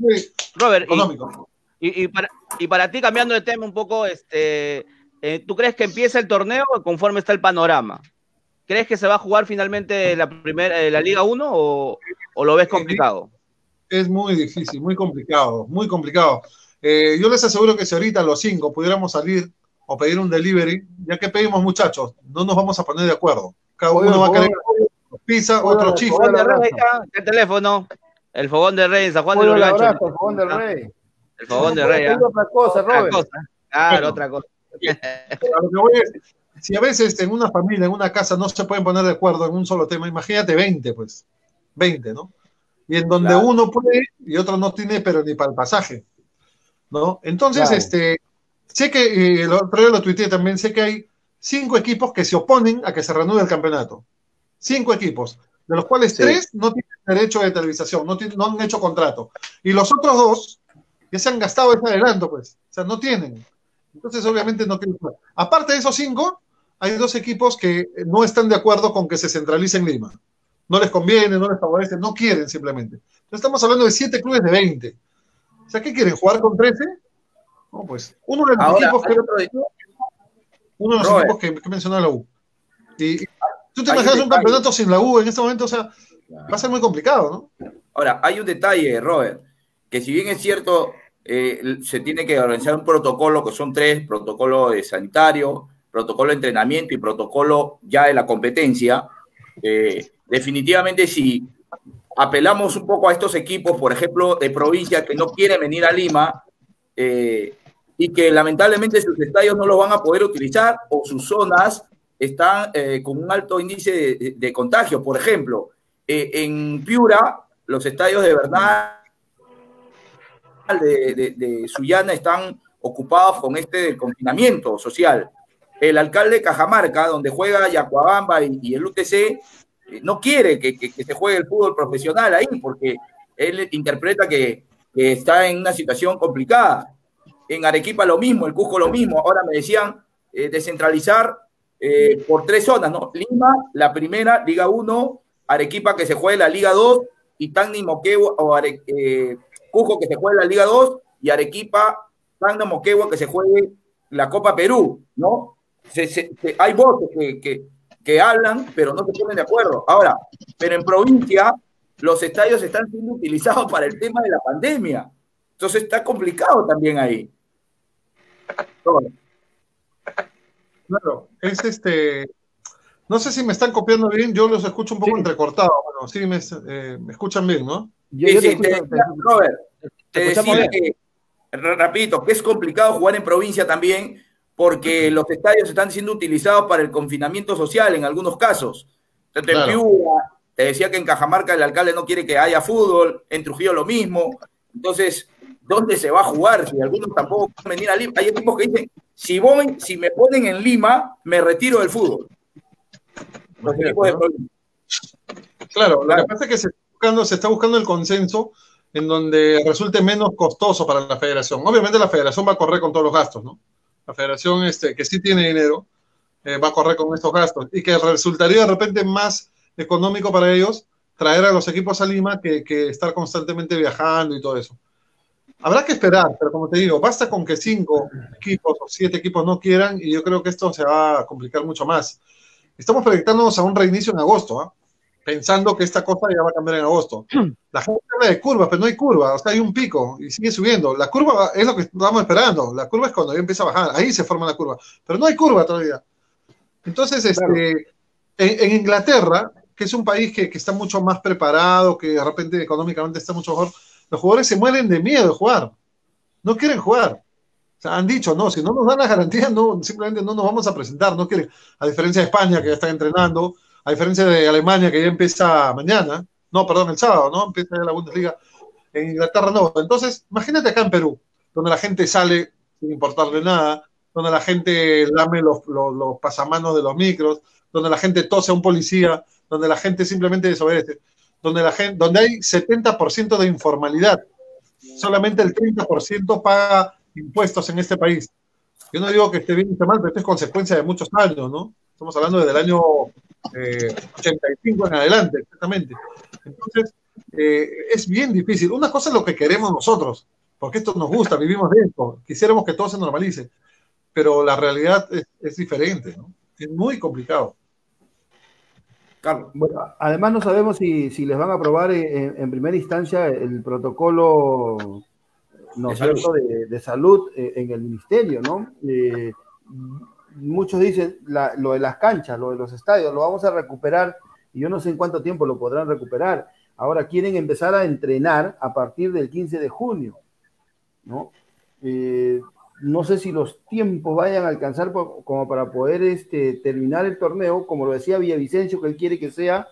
Robert, económico. y para ti, cambiando de tema un poco, ¿tú crees que empieza el torneo conforme está el panorama? ¿Crees que se va a jugar finalmente la Liga 1 o lo ves complicado? Es muy difícil, muy complicado, muy complicado. Yo les aseguro que si ahorita los 5 pudiéramos salir o pedir un delivery, ya que pedimos, muchachos, no nos vamos a poner de acuerdo. Cada uno va a querer pizza, otro chifa. El teléfono, el fogón de Rey, San Juan de Lurigancho. El fogón de Rey. El fogón de Rey. Otra cosa, Robert. Claro, otra cosa. Lo que voy es, si a veces en una familia, en una casa, no se pueden poner de acuerdo en un solo tema, imagínate 20, pues. 20, ¿no? Y en donde uno puede y otro no tiene, pero ni para el pasaje, ¿no? Entonces, sé que, el otro día lo tuiteé también, sé que hay 5 equipos que se oponen a que se reanude el campeonato. 5 equipos, de los cuales 3 no tienen derecho de televisación, no han hecho contrato. Y los otros 2 ya se han gastado ese adelanto, pues. O sea, no tienen. Entonces, obviamente, no quieren jugar. Aparte de esos 5, hay 2 equipos que no están de acuerdo con que se centralice en Lima. No les conviene, no les favorece, no quieren simplemente. Entonces, estamos hablando de 7 clubes de 20. O sea, ¿qué quieren? ¿Jugar con 13? No, pues. Uno de los equipos que mencionó la U. Y tú te imaginas un campeonato sin la U en este momento, o sea, va a ser muy complicado, ¿no? Ahora, hay un detalle, Robert, que si bien es cierto, se tiene que organizar un protocolo, que son 3, protocolo de sanitario, protocolo de entrenamiento y protocolo ya de la competencia. Definitivamente, si apelamos un poco a estos equipos, por ejemplo, de provincia que no quieren venir a Lima y que lamentablemente sus estadios no los van a poder utilizar o sus zonas están con un alto índice de contagio. Por ejemplo, en Piura, los estadios de Bernal, de Sullana están ocupados con del confinamiento social. El alcalde de Cajamarca, donde juega Yacuabamba y el UTC, no quiere que se juegue el fútbol profesional ahí, porque él interpreta que está en una situación complicada. En Arequipa lo mismo, el Cusco lo mismo. Ahora me decían descentralizar por 3 zonas, ¿no? Lima, la primera, Liga 1, Arequipa que se juegue la Liga 2, y Tacna, Moquegua, o Cusco que se juegue la Liga 2, y Arequipa, Tacna, Moquegua que se juegue la Copa Perú, ¿no? Hay votos que hablan, pero no se ponen de acuerdo. Ahora, pero en provincia, los estadios están siendo utilizados para el tema de la pandemia. Entonces está complicado también ahí. Claro, es no sé si me están copiando bien, yo los escucho un poco entrecortados. Bueno, sí, me escuchan bien, ¿no? Robert, te decía que, rapidito, que es complicado jugar en provincia también, porque los estadios están siendo utilizados para el confinamiento social en algunos casos. Entonces, en Piura, te decía que en Cajamarca el alcalde no quiere que haya fútbol, en Trujillo lo mismo. Entonces, ¿dónde se va a jugar? Si algunos tampoco pueden venir a Lima. Hay equipos que dicen, si me ponen en Lima, me retiro del fútbol. Los equipos de provincia. Claro, lo que pasa es que se está buscando el consenso en donde resulte menos costoso para la federación. Obviamente la federación va a correr con todos los gastos, ¿no? La federación que sí tiene dinero va a correr con estos gastos y que resultaría de repente más económico para ellos traer a los equipos a Lima que estar constantemente viajando y todo eso. Habrá que esperar, pero como te digo, basta con que 5 equipos o 7 equipos no quieran y yo creo que esto se va a complicar mucho más. Estamos proyectándonos a un reinicio en agosto, pensando que esta cosa ya va a cambiar en agosto. La gente habla de curvas, pero no hay curva, o sea, hay un pico y sigue subiendo. La curva es lo que estamos esperando, la curva es cuando ya empieza a bajar, ahí se forma la curva, pero no hay curva todavía. Entonces, claro. En Inglaterra, que es un país que está mucho más preparado, que de repente económicamente está mucho mejor, los jugadores se mueren de miedo de jugar, no quieren jugar. O sea, han dicho, no, si no nos dan las garantías, no, simplemente no nos vamos a presentar, no quieren. A diferencia de España, que ya están entrenando, a diferencia de Alemania, que ya empieza mañana, no, perdón, el sábado, ¿no? Empieza ya la Bundesliga. En Inglaterra no. Entonces, imagínate acá en Perú, donde la gente sale sin importarle nada, donde la gente lame los pasamanos de los micros, donde la gente tose a un policía, donde la gente simplemente desobedece, donde hay 70% de informalidad. Solamente el 30% paga impuestos en este país. Yo no digo que esté bien o esté mal, pero esto es consecuencia de muchos años, ¿no? Estamos hablando desde el año 85 en adelante, exactamente. Entonces, es bien difícil. Una cosa es lo que queremos nosotros, porque esto nos gusta, vivimos de esto, quisiéramos que todo se normalice, pero la realidad es diferente, ¿no? Es muy complicado. Carlos. Bueno, además no sabemos si les van a aprobar en primera instancia el protocolo, ¿no es cierto?, de salud en el ministerio, ¿no? Muchos dicen lo de las canchas, lo de los estadios, lo vamos a recuperar y yo no sé en cuánto tiempo lo podrán recuperar. Ahora quieren empezar a entrenar a partir del 15 de junio, ¿no? No sé si los tiempos vayan a alcanzar como para poder terminar el torneo, como lo decía Villavicencio, que él quiere que sea,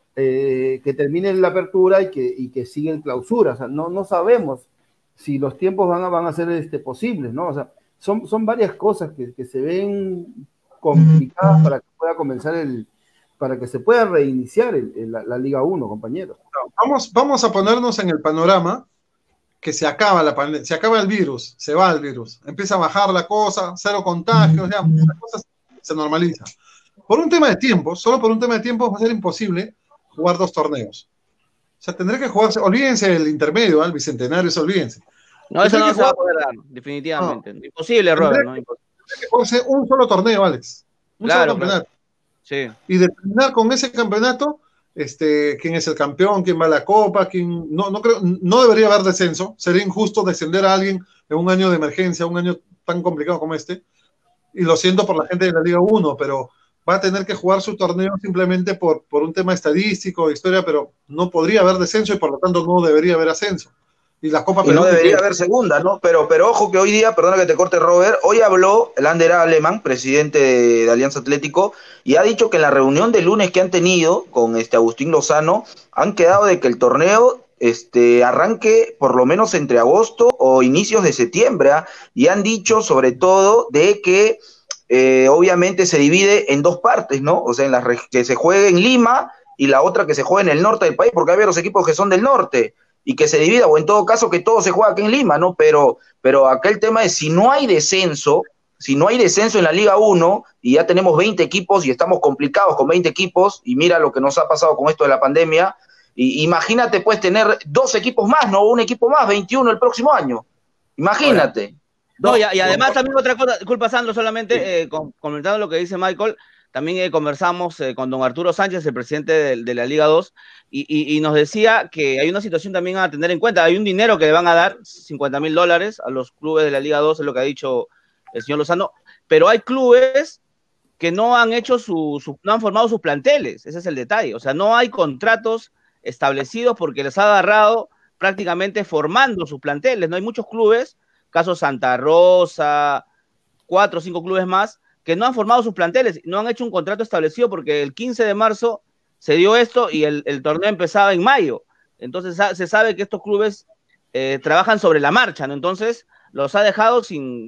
que termine la apertura y que siga en clausura. O sea, no sabemos si los tiempos van a ser posibles, ¿no? O sea, son varias cosas que se ven complicadas para que pueda comenzar para que se pueda reiniciar la Liga 1, compañeros. Vamos a ponernos en el panorama que se acaba la pandemia, se acaba el virus, se va el virus, empieza a bajar la cosa, 0 contagios, ya, la cosa se normaliza. Por un tema de tiempo, solo por un tema de tiempo va a ser imposible jugar 2 torneos. O sea, tendré que jugarse, olvídense el intermedio, el bicentenario, eso olvídense. No, eso no se va a poder dar, definitivamente. No. Imposible, Robert, ¿no? Imposible. Tendré que jugarse un solo torneo, Alex. Solo campeonato. Claro. Sí. Y determinar con ese campeonato quién es el campeón, quién va a la copa, quién no debería haber descenso, sería injusto descender a alguien en un año de emergencia, un año tan complicado como este, y lo siento por la gente de la Liga 1, pero va a tener que jugar su torneo simplemente por un tema estadístico, de historia, pero no podría haber descenso y por lo tanto no debería haber ascenso. Y la Copa Perú, no debería haber segunda, ¿no? Pero ojo que hoy día, perdona que te corte, Robert, hoy habló Lander Aleman, presidente de Alianza Atlético, y ha dicho que en la reunión de lunes que han tenido con Agustín Lozano, han quedado de que el torneo arranque por lo menos entre agosto o inicios de septiembre, ¿eh? Y han dicho sobre todo de que obviamente se divide en 2 partes, ¿no? O sea, que se juegue en Lima y la otra que se juegue en el norte del país, porque hay varios equipos que son del norte, y que se divida, o en todo caso que todo se juega aquí en Lima, ¿no? Pero acá el tema es, si no hay descenso en la Liga 1, y ya tenemos 20 equipos, y estamos complicados con 20 equipos, y mira lo que nos ha pasado con esto de la pandemia, y imagínate, pues, tener 2 equipos más, ¿no? Un equipo más, 21 el próximo año. Imagínate. No, y además también otra cosa, disculpa Sandro, solamente comentando lo que dice Michael, también conversamos con don Arturo Sánchez, el presidente de la Liga 2, y nos decía que hay una situación también a tener en cuenta. Hay un dinero que le van a dar, $50,000 a los clubes de la Liga 2, es lo que ha dicho el señor Lozano, pero hay clubes que no han hecho no han formado sus planteles, ese es el detalle. O sea, no hay contratos establecidos porque les ha agarrado prácticamente formando sus planteles. No hay muchos clubes, caso Santa Rosa, 4 o 5 clubes más, que no han formado sus planteles, no han hecho un contrato establecido porque el 15 de marzo se dio esto y el torneo empezaba en mayo. Entonces se sabe que estos clubes trabajan sobre la marcha, ¿no? Entonces los ha dejado sin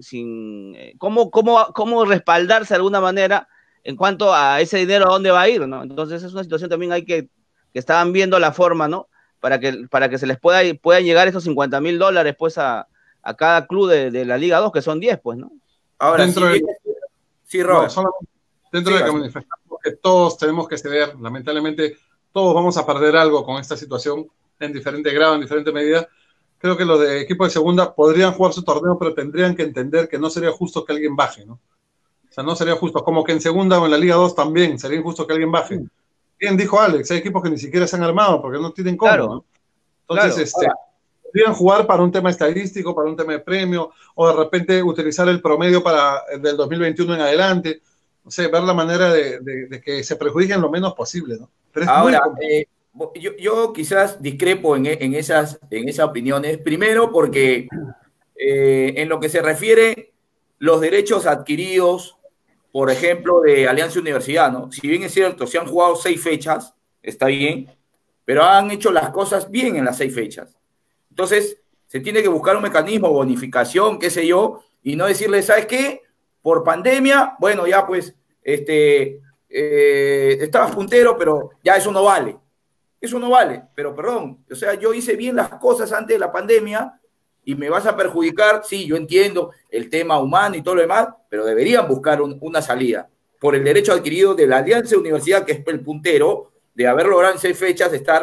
cómo respaldarse de alguna manera en cuanto a ese dinero a dónde va a ir, ¿no? Entonces es una situación también hay que estaban viendo la forma, ¿no? Para que se les puedan llegar esos $50,000 pues a cada club de la Liga 2, que son 10, pues, ¿no? Ahora, sí, Robert. No, dentro de que manifestamos que todos tenemos que ceder, lamentablemente todos vamos a perder algo con esta situación en diferente grado, en diferente medida. Creo que los de equipo de segunda podrían jugar su torneo, pero tendrían que entender que no sería justo que alguien baje, ¿no? O sea, no sería justo, como que en segunda o en la Liga 2 también sería injusto que alguien baje. Bien dijo Alex, hay equipos que ni siquiera se han armado porque no tienen cómo, claro, ¿no? Entonces, podrían jugar para un tema estadístico, para un tema de premio, o de repente utilizar el promedio del 2021 en adelante. No sé, ver la manera de que se perjudiquen lo menos posible, ¿no? Pero ahora, yo quizás discrepo en esas opiniones. Primero porque en lo que se refiere los derechos adquiridos, por ejemplo, de Alianza Universidad, ¿no? Si bien es cierto, se han jugado 6 fechas, está bien, pero han hecho las cosas bien en las 6 fechas. Entonces, se tiene que buscar un mecanismo, bonificación, qué sé yo, y no decirle, ¿sabes qué? Por pandemia, bueno, ya pues, estabas puntero, pero ya eso no vale. Eso no vale, pero perdón, o sea, yo hice bien las cosas antes de la pandemia y me vas a perjudicar, sí, yo entiendo el tema humano y todo lo demás, pero deberían buscar una salida por el derecho adquirido de la Alianza Universidad, que es el puntero, de haber logrado en 6 fechas estar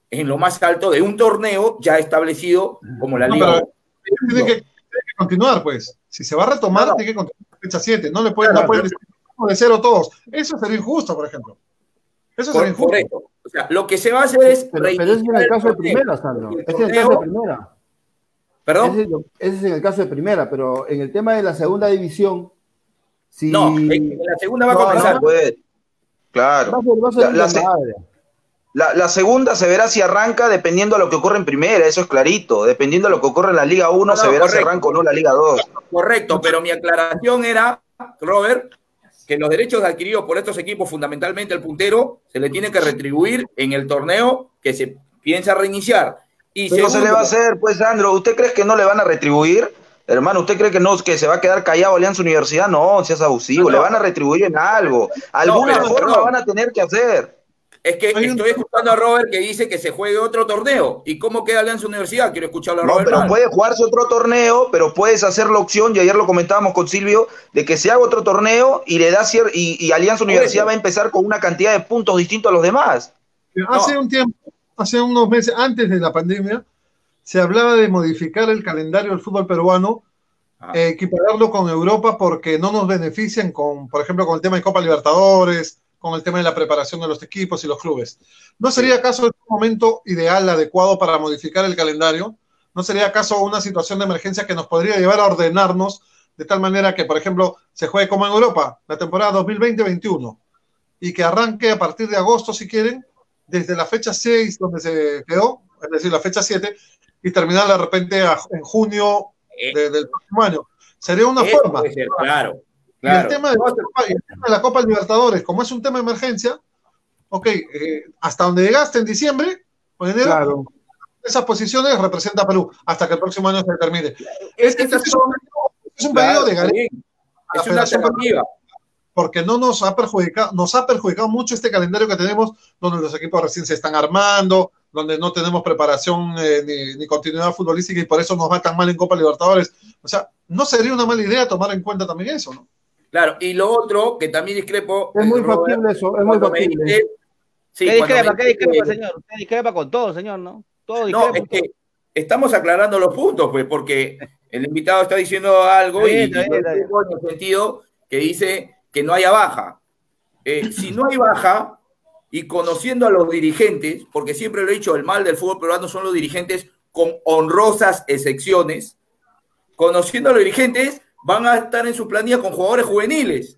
en lo más alto de un torneo ya establecido como la Liga 1. Tiene que continuar, pues. Si se va a retomar, tiene que continuar la fecha 7. No le pueden, no pueden decir de cero todos. Eso sería injusto, por ejemplo. Eso sería injusto. Correcto. O sea, lo que se va a hacer es. Pero ese es en el caso de primera, Sandro. Ese es en el caso de primera. ¿Perdón? Ese es en el caso de primera, pero en el tema de la segunda división. Si... No, en la segunda va a comenzar. No, pues, claro. Va a ser la segunda se verá si arranca dependiendo de lo que ocurre en primera, eso es clarito. Dependiendo de lo que ocurre en la Liga 1, se verá si arranca o no la Liga 2. Correcto, pero mi aclaración era, Robert, que los derechos adquiridos por estos equipos, fundamentalmente el puntero, se le tiene que retribuir en el torneo que se piensa reiniciar. Y pero segundo, se le va a hacer, pues, Sandro. ¿Usted cree que no le van a retribuir? Hermano, ¿usted cree que se va a quedar callado Alianza Universidad? No, seas abusivo. Le van a retribuir en algo. Alguna forma van a tener que hacer. Es que estoy escuchando a Robert que dice que se juegue otro torneo. ¿Y cómo queda Alianza Universidad? Quiero escucharlo a Robert. No, pero puede jugarse otro torneo, pero puedes hacer la opción, y ayer lo comentábamos con Silvio, de que se haga otro torneo y le da y Alianza Universidad va a empezar con una cantidad de puntos distintos a los demás. Hace un tiempo, hace unos meses, antes de la pandemia, se hablaba de modificar el calendario del fútbol peruano, equipararlo con Europa porque no nos benefician con, por ejemplo, con el tema de Copa Libertadores, con el tema de la preparación de los equipos y los clubes. ¿No sería acaso un momento ideal, adecuado para modificar el calendario? ¿No sería acaso una situación de emergencia que nos podría llevar a ordenarnos de tal manera que, por ejemplo, se juegue como en Europa, la temporada 2020-21, y que arranque a partir de agosto, si quieren, desde la fecha 6, donde se quedó, es decir, la fecha 7, y terminar de repente en junio del próximo año? Sería una forma. Puede ser, claro. Y el tema de la Copa Libertadores, como es un tema de emergencia, hasta donde llegaste en diciembre o en enero, esas posiciones representa a Perú hasta que el próximo año se termine. Es un pedido de Gareca. Es una alternativa. Porque no nos ha perjudicado mucho este calendario que tenemos, donde los equipos recién se están armando, donde no tenemos preparación ni continuidad futbolística y por eso nos va tan mal en Copa Libertadores. O sea, no sería una mala idea tomar en cuenta también eso, ¿no? Claro, y lo otro, que también discrepo... Es muy factible eso, es muy factible. ¿Qué discrepa, señor? Usted discrepa con todo, señor, ¿no? Todo discrepa. No, es que estamos aclarando los puntos, pues, porque el invitado está diciendo algo y en el sentido que dice que no haya baja. Si no hay baja, y conociendo a los dirigentes, porque siempre lo he dicho, el mal del fútbol peruano son los dirigentes con honrosas excepciones, conociendo a los dirigentes, van a estar en su planilla con jugadores juveniles.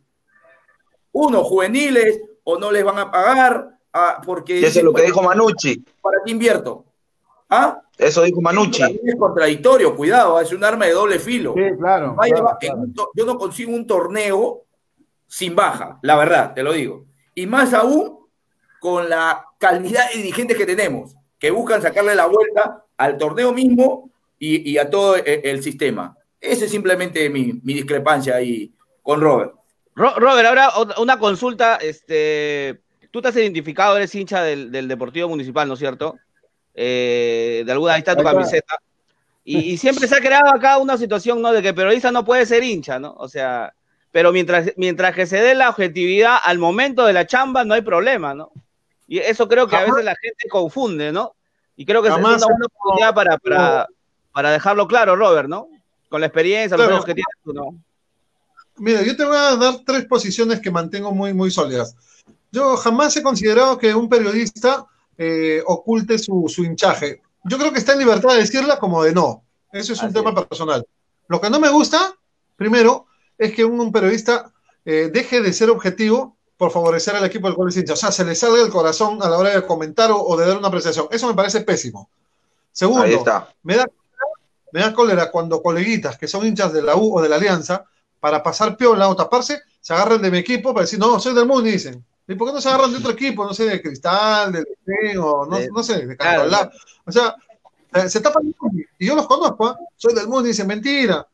Juveniles, o no les van a pagar, porque... Eso es lo que dijo Manucci. ¿Para qué invierto? Eso dijo Manucci. Es contradictorio, cuidado, es un arma de doble filo. Sí, claro. Yo no consigo un torneo sin baja, la verdad, te lo digo. Y más aún con la calidad de dirigentes que tenemos, que buscan sacarle la vuelta al torneo mismo y a todo el sistema. Esa es simplemente mi discrepancia ahí con Robert. Robert, ahora una consulta. Tú te has identificado, eres hincha del Deportivo Municipal, ¿no es cierto? De alguna, ahí está tu camiseta. Y siempre se ha creado acá una situación, ¿no? De que el periodista no puede ser hincha, ¿no? O sea, pero mientras que se dé la objetividad al momento de la chamba, no hay problema, ¿no? Y eso creo que a veces la gente confunde, ¿no? Y creo que es una buena oportunidad para dejarlo claro, Robert, ¿no? Con la experiencia, los años que tienes tú, ¿no? Mira, yo te voy a dar 3 posiciones que mantengo muy, muy sólidas. Yo jamás he considerado que un periodista oculte su hinchaje. Yo creo que está en libertad de decirla como de no. Eso es un tema personal. Lo que no me gusta, primero, es que un periodista deje de ser objetivo por favorecer al equipo del cual es hincha. O sea, se le salga el corazón a la hora de comentar o de dar una apreciación. Eso me parece pésimo. Segundo, me da cólera cuando coleguitas que son hinchas de la U o de la Alianza, para pasar piola o taparse, se agarran de mi equipo para decir, no, soy del Muni, dicen. ¿Y por qué no se agarran de otro equipo? No sé, de Cristal, de o no sé, de Cantalá. O sea, se tapan el Muni. Y yo los conozco, soy del Muni, dicen, mentira.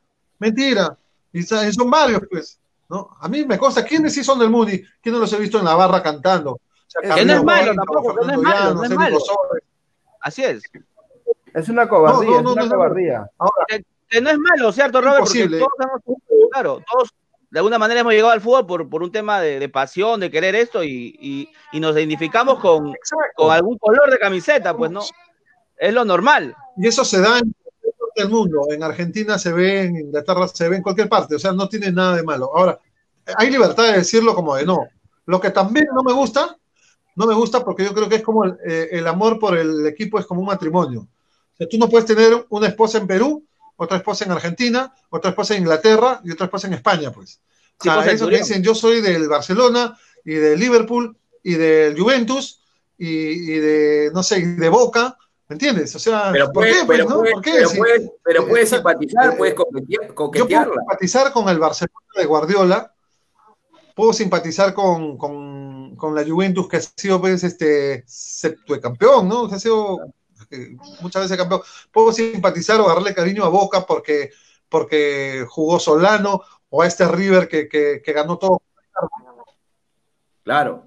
Y son varios, pues. ¿No? A mí me consta, ¿quiénes sí son del Muni? ¿Quiénes los he visto en la barra cantando? O sea, que no es malo tampoco, que no es malo, no es malo. Así es. Es una cobardía, es una cobardía. Ahora, que no es malo, ¿cierto, Robert? Porque todos de alguna manera hemos llegado al fútbol por un tema de pasión, de querer esto, y nos identificamos con algún color de camiseta, pues no, es lo normal. Y eso se da en el mundo, en Argentina se ve, en Inglaterra se ve, en cualquier parte, o sea, no tiene nada de malo. Ahora, hay libertad de decirlo como de no. Lo que también no me gusta porque yo creo que es como el amor por el equipo es como un matrimonio. O sea, tú no puedes tener una esposa en Perú, otra esposa en Argentina, otra esposa en Inglaterra y otra esposa en España, pues. O sea, pues eso que dicen, yo soy del Barcelona y del Liverpool y del Juventus y de, no sé, y de Boca, ¿me entiendes? O sea, ¿por qué? Pues, ¿no? ¿Por qué? Pero puedes simpatizar, puedes coquetearla. Yo puedo simpatizar con el Barcelona de Guardiola, puedo simpatizar con la Juventus, que ha sido pues, campeón, ¿no? Que ha sido muchas veces campeón. Puedo simpatizar o agarrarle cariño a Boca porque jugó Solano, o a este River que ganó todo. Claro,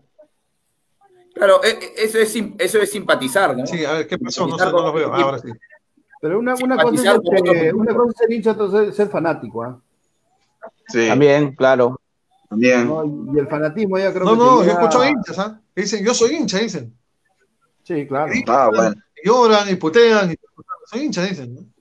eso es simpatizar, ¿no? Sí, a ver, ¿qué pasó? No sé, no lo veo. Ahora sí. Pero una cosa es ser hincha, otra es ser fanático, ¿ah? Sí. También, claro. También. ¿No? Y el fanatismo ya creo No, yo escucho hinchas, ¿ah? Dicen, yo soy hincha, dicen. Sí, claro. Bueno. Y lloran y putean. Soy hincha, dicen, ¿no?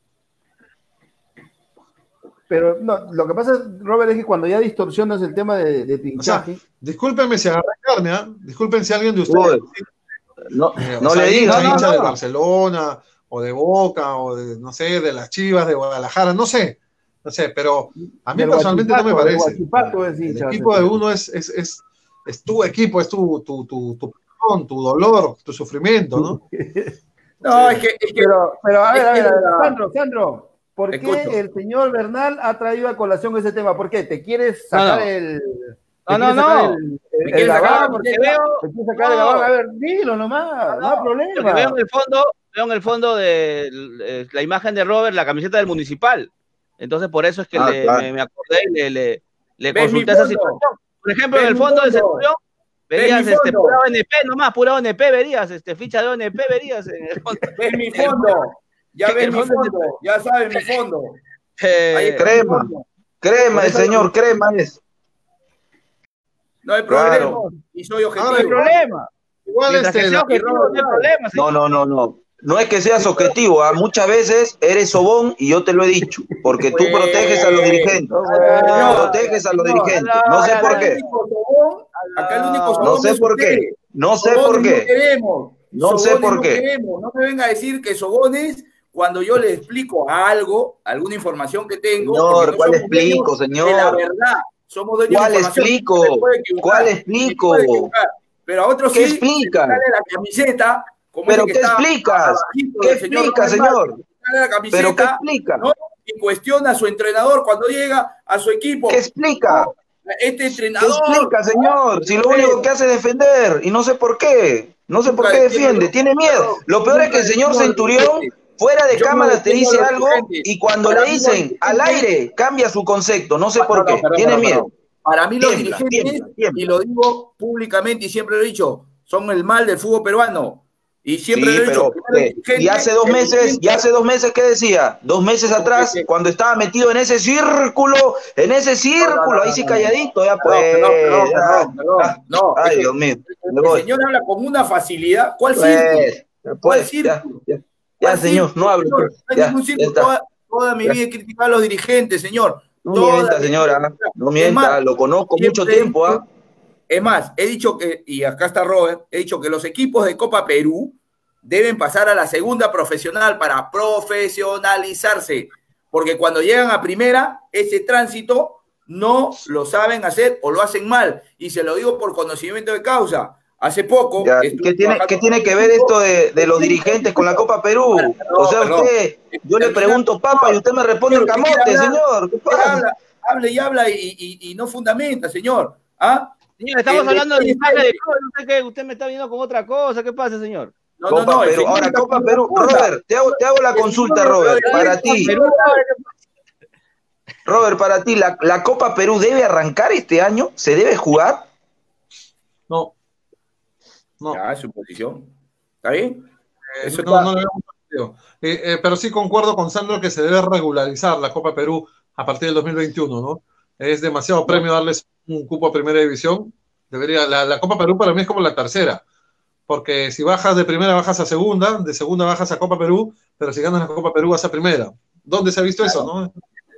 Pero no, lo que pasa, Robert, es que cuando ya distorsionas el tema de tu hinchaje... O sea, discúlpenme si agarré carne, ¿ah? Disculpen si alguien de ustedes... No le diga. Hincha de no. Barcelona, o de Boca, o de, no sé, de las Chivas, de Guadalajara, no sé, pero a mí personalmente no me parece. El equipo de uno es tu equipo, es tu pasión, tu dolor, tu sufrimiento, ¿no? No, es que... Pero a ver, Sandro, ¿por Escucho. qué el señor Bernal ha traído a colación ese tema? ¿Por qué? ¿Te quieres sacar el... No. ¿Te quieres sacar porque veo... el gabán? A ver, dilo nomás, no hay problema. Porque veo en el fondo de la imagen de Robert, la camiseta del Municipal. Entonces, por eso es que claro. me acordé y le consulté esa situación. Por ejemplo, en el fondo de Centurión, verías pura ONP nomás, pura ONP verías, ficha de ONP verías en el fondo. Ves mi fondo, ya ves mi fondo, ya sabes mi fondo. Crema, el señor, crema es. No hay problema, Claro. y soy objetivo. No hay problema. Igual Mientras que sea objetivo, no hay problema. No. No es que seas objetivo, ¿ah? Muchas veces eres sobón y yo te lo he dicho, porque tú proteges a los dirigentes. Proteges a los dirigentes. No sé por qué. Acá el único sobón No sé por qué. No sé por qué. No sé por qué. No me venga a decir que sobones cuando yo le explico algo, alguna información que tengo. Señor, ¿cuál explico, señor? De la verdad. Somos dueños ¿Cuál de información. explico? ¿Cuál explico? Pero a otros ¿Qué sí, explica? sale la camiseta. ¿Pero qué explicas? ¿Qué explica, señor? ¿Pero qué explica? ¿No? Y cuestiona a su entrenador cuando llega a su equipo. ¿Qué explica? Este entrenador. ¿Qué explica, señor? Si lo único que hace es defender y no sé por qué. No sé por qué defiende, tiene miedo. Lo peor es que el señor Centurión, fuera de cámara, te dice algo y cuando le dicen al aire, cambia su concepto. No sé por qué. Tiene miedo. Para mí los dirigentes, y lo digo públicamente y siempre lo he dicho, son el mal del fútbol peruano. Y siempre lo he dicho. Y hace 2 meses, ¿qué decía? 2 meses atrás, cuando estaba metido en ese círculo, ahí sí calladito, ya pues. No, ay, Dios mío. El señor habla con una facilidad. ¿Cuál círculo? ¿Cuál círculo? Ya, señor, no hablo. Toda mi vida he criticado a los dirigentes, señor. No mienta, señora, no mienta, lo conozco mucho tiempo, ¿ah? Es más, he dicho que, y acá está Robert, he dicho que los equipos de Copa Perú deben pasar a la segunda profesional para profesionalizarse, porque cuando llegan a primera, ese tránsito no lo saben hacer o lo hacen mal, y se lo digo por conocimiento de causa. Hace poco... ¿Qué tiene que ver esto de los dirigentes con la Copa Perú? O sea, usted, yo le pregunto papa y usted me responde el camote, señor. ¿Qué pasa? Habla y no fundamenta, señor. ¿Ah? Señor, estamos hablando de imagen de club, usted me está viendo con otra cosa, ¿qué pasa, señor? Copa Perú. Ahora, Copa Perú, Robert, te hago la consulta, Robert, para ti. Robert, para ti, ¿la Copa Perú debe arrancar este año? ¿Se debe jugar? No. Ya, es su posición. ¿Está bien? No le veo mucho sentido. Pero sí concuerdo con Sandro que se debe regularizar la Copa Perú a partir del 2021, ¿no? Es demasiado premio darles un cupo a primera división. La Copa Perú para mí es como la tercera, porque si bajas de primera bajas a segunda, de segunda bajas a Copa Perú, pero si ganas la Copa Perú vas a primera. ¿Dónde se ha visto eso, no?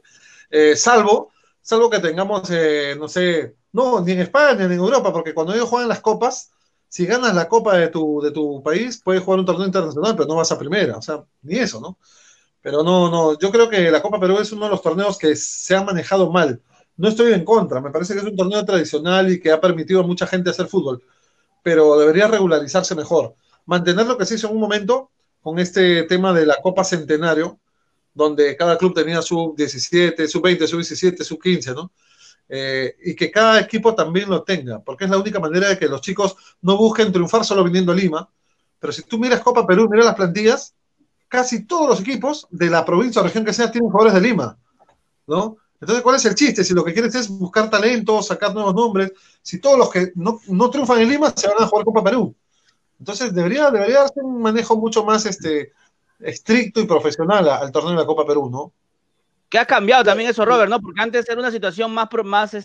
Salvo que tengamos, no sé, no, ni en España ni en Europa, porque cuando ellos juegan las copas, si ganas la copa de tu país, puedes jugar un torneo internacional, pero no vas a primera, o sea, ni eso, ¿no? Pero no, yo creo que la Copa Perú es uno de los torneos que se han manejado mal. No estoy en contra, me parece que es un torneo tradicional y que ha permitido a mucha gente hacer fútbol, pero debería regularizarse mejor. Mantener lo que se hizo en un momento con este tema de la Copa Centenario, donde cada club tenía sub-17, sub-20, sub-17, sub-15, ¿no? Y que cada equipo también lo tenga, porque es la única manera de que los chicos no busquen triunfar solo viniendo a Lima. Pero si tú miras Copa Perú, miras las plantillas, casi todos los equipos de la provincia o región que sea tienen jugadores de Lima, ¿no? Entonces, ¿cuál es el chiste? Si lo que quieres es buscar talentos, sacar nuevos nombres, si todos los que no triunfan en Lima se van a jugar Copa Perú. Entonces, debería darse un manejo mucho más estricto y profesional al torneo de la Copa Perú, ¿no? Que ha cambiado también eso, Robert, ¿no? Porque antes era una situación más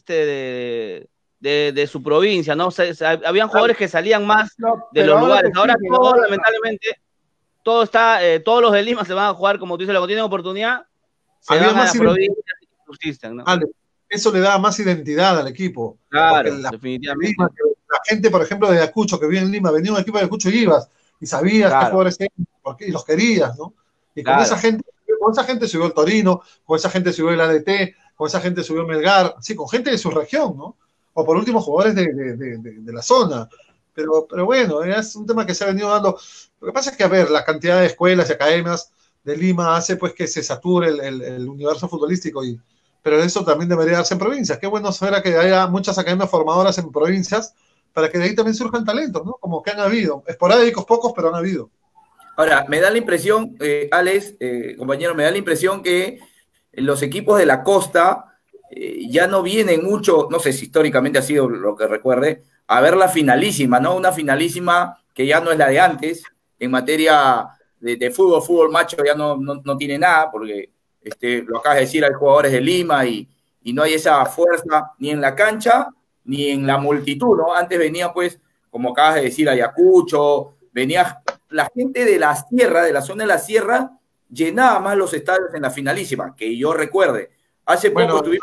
de su provincia, ¿no? Habían jugadores que salían más de los lugares. Ahora todo, lamentablemente, todo está, todos los de Lima se van a jugar, como tú dices, lo que tienen oportunidad, se van a la provincia y subsisten, ¿no? Eso le da más identidad al equipo. Claro, definitivamente. La gente, por ejemplo, de Ayacucho, que vive en Lima, venía un equipo de Ayacucho y ibas, y sabías qué jugadores eran, y los querías, ¿no? Y con esa gente subió el Torino, con esa gente subió el ADT, con esa gente subió Melgar, sí, con gente de su región, ¿no? O por último, jugadores de la zona. Pero bueno, es un tema que se ha venido dando. Lo que pasa es que, a ver, la cantidad de escuelas y academias de Lima hace pues que se sature el universo futbolístico, pero eso también debería darse en provincias. Qué bueno fuera que haya muchas academias formadoras en provincias para que de ahí también surjan talentos, ¿no? Como que han habido. Esporádicos, pocos, pero han habido. Ahora, me da la impresión, Alex, compañero, me da la impresión que los equipos de la costa ya no vienen mucho, no sé si históricamente ha sido lo que recuerde, a ver la finalísima, ¿no? Una finalísima que ya no es la de antes, en materia de fútbol macho ya no tiene nada, porque lo acabas de decir, hay jugadores de Lima y no hay esa fuerza ni en la cancha ni en la multitud, ¿no? Antes venía, pues, como acabas de decir, Ayacucho, venía la gente de la sierra, de la zona de la sierra, llenaba más los estadios en la finalísima, que yo recuerde. Hace poco tuvimos...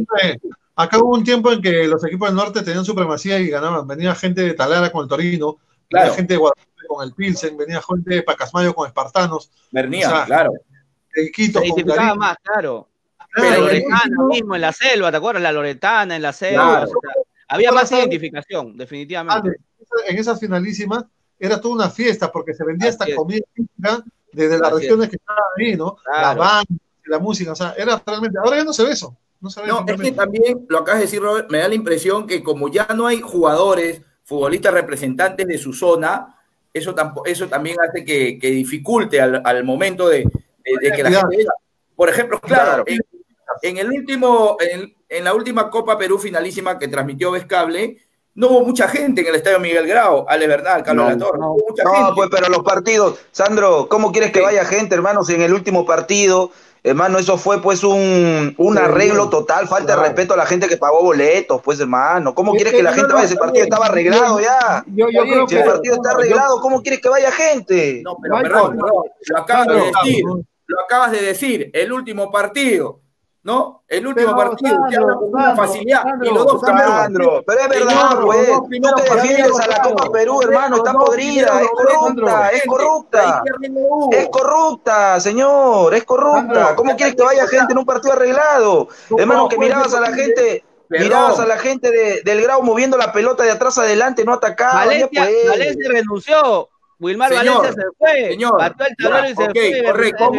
Acá hubo un tiempo en que los equipos del norte tenían supremacía y ganaban. Venía gente de Talara con el Torino, venía gente de Guadalupe con el Pilsen, venía gente de Pacasmayo con Espartanos. Venía, o sea, claro. De Quito se identificaba más, claro. La Loretana mismo en la selva, ¿te acuerdas? La Loretana en la selva. Claro. O sea, había más identificación, definitivamente. En esas finalísimas era toda una fiesta porque se vendía hasta comida típica desde las regiones que estaban ahí, ¿no? Claro. La banda, la música, o sea, era realmente... Ahora ya no se ve eso. No, es que también, lo acabas de decir, Robert, me da la impresión que como ya no hay jugadores, futbolistas representantes de su zona, eso también hace que dificulte al momento de que la gente venga. Por ejemplo, claro, en la última Copa Perú finalísima que transmitió Vescable, no hubo mucha gente en el Estadio Miguel Grau, Ale Bernal, Carlos Latorre. No, pues, pero los partidos, Sandro, ¿cómo quieres que vaya gente, hermano, si en el último partido... Hermano, eso fue pues un arreglo total, falta de respeto a la gente que pagó boletos, pues hermano. ¿Cómo quieres que la gente vaya? Ese partido estaba arreglado ya. Yo creo si el partido está arreglado, ¿cómo quieres que vaya gente? No, pero perdón, lo acabas de decir, el último partido, ¿no? El último partido, te habla con una facilidad. Y los dos Sandro, pero es verdad, pues. Tú te defiendes a la Copa Perú, hermano, está podrida, es corrupta. Es corrupta, señor, es corrupta. ¿Cómo quieres que vaya gente en un partido arreglado? Hermano, que mirabas a la gente... Mirabas a la gente del Grau moviendo la pelota de atrás adelante, no atacaba. Valencia renunció. Wilmar Valencia se fue. Señor, batió el tablero y se fue. Correcto.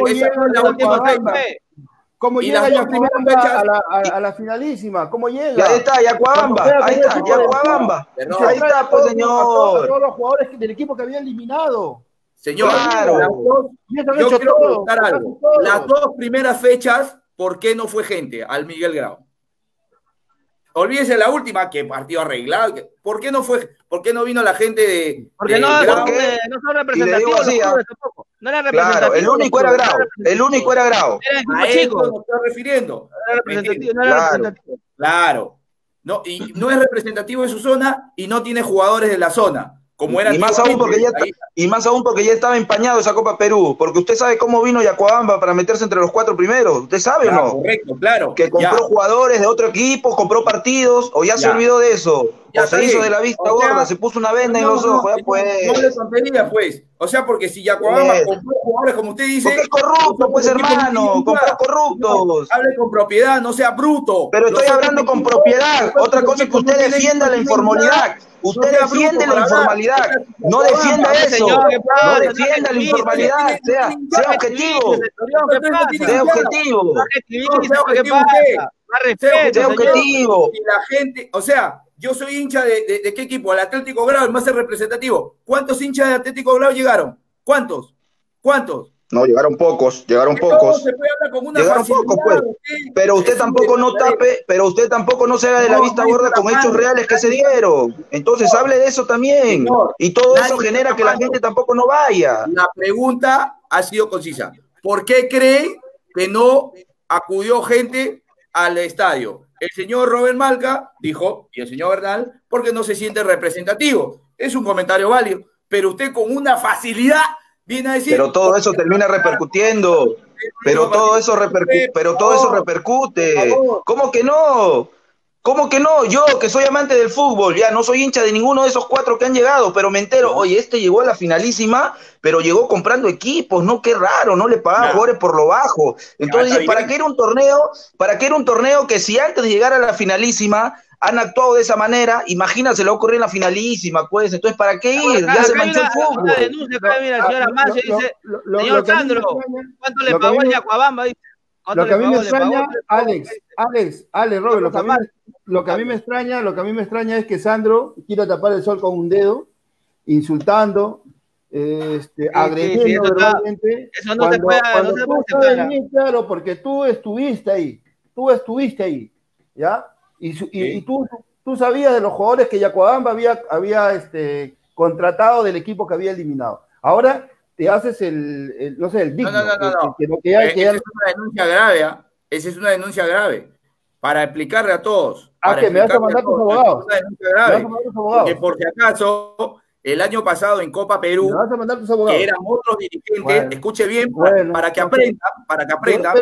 ¿Cómo llega Yacuabamba a la finalísima? ¿Cómo llega? Y ahí está, Yacuabamba. Ahí está, Yacuabamba. Ahí está, pues, señor. A todos los jugadores del equipo que había eliminado. Señor, claro. Yo quiero preguntar algo. Las dos primeras fechas, ¿por qué no fue gente al Miguel Grau? Olvídese la última, que partido arreglado. ¿Por qué no fue? ¿Por qué no vino la gente de porque no son representativos tampoco. No era representativo. Claro, el único era Grau. El único era Grau. A eso nos está refiriendo. No era representativo. Claro. No, y no es representativo de su zona y no tiene jugadores de la zona. Como era y más aún porque ya estaba empañado esa Copa Perú, porque usted sabe cómo vino Yacuabamba para meterse entre los 4 primeros, ¿usted sabe o no? Correcto, claro. Que compró jugadores de otro equipo, compró partidos, o ya se olvidó de eso, o se hizo de la vista gorda, se puso una venda en los ojos, ya pues. No le tontería, pues. O sea, porque si Yacuabamba compró jugadores, como usted dice. Porque es corrupto, pues hermano, compró corruptos. Hable con propiedad, no sea bruto. Pero estoy hablando con propiedad. Otra cosa es que usted defienda la informalidad. Usted defiende la informalidad, no defienda eso, no defienda la informalidad, sea objetivo, sea objetivo, sea objetivo. Y la gente, o sea, yo soy hincha de ¿qué equipo? El Atlético Grau, el más representativo. ¿Cuántos hinchas de Atlético Grau llegaron? ¿Cuántos? No, llegaron pocos. Llegaron pocos, pues. Pero usted tampoco no tape, pero usted tampoco no se haga de la vista gorda con hechos reales que se dieron. Entonces hable de eso también. Y todo eso genera que la gente tampoco no vaya. La pregunta ha sido concisa. ¿Por qué cree que no acudió gente al estadio? El señor Robert Malca dijo, y el señor Bernal, porque no se siente representativo. Es un comentario válido, pero usted con una facilidad viene a decir... Pero todo eso termina repercutiendo. Pero todo eso repercute. ¿Cómo que no? ¿Cómo que no? Yo, que soy amante del fútbol, ya no soy hincha de ninguno de esos 4 que han llegado, pero me entero, oye, este llegó a la finalísima, pero llegó comprando equipos, ¿no? Qué raro, no le pagaban jugadores por lo bajo. Entonces, ¿para qué era un torneo? ¿Para qué era un torneo que si antes de llegar a la finalísima han actuado de esa manera? Imagínate, le ocurrió en la finalísima, pues, entonces, ¿para qué ir? Ya se manchó el fútbol. Una denuncia acá, mira, la señora Mancio dice, señor Sandro, ¿cuánto le pagó el Yacuabamba? Lo que a mí me extraña, Alex, Robert, lo que a mí me extraña es que Sandro quiera tapar el sol con un dedo, insultando, agrediendo verbalmente. Eso no se puede aceptar. Claro, porque tú estuviste ahí, ¿ya? Y tú sabías de los jugadores que Yacuabamba había contratado del equipo que había eliminado. Ahora te haces el digno. No. Esa es una denuncia grave, ¿eh? Esa es una denuncia grave. Para explicarle a todos. Que me vas a mandar tus abogados. Es una denuncia grave. Porque por si acaso, el año pasado en Copa Perú, que eran otros dirigentes, escuche bien, para que aprenda,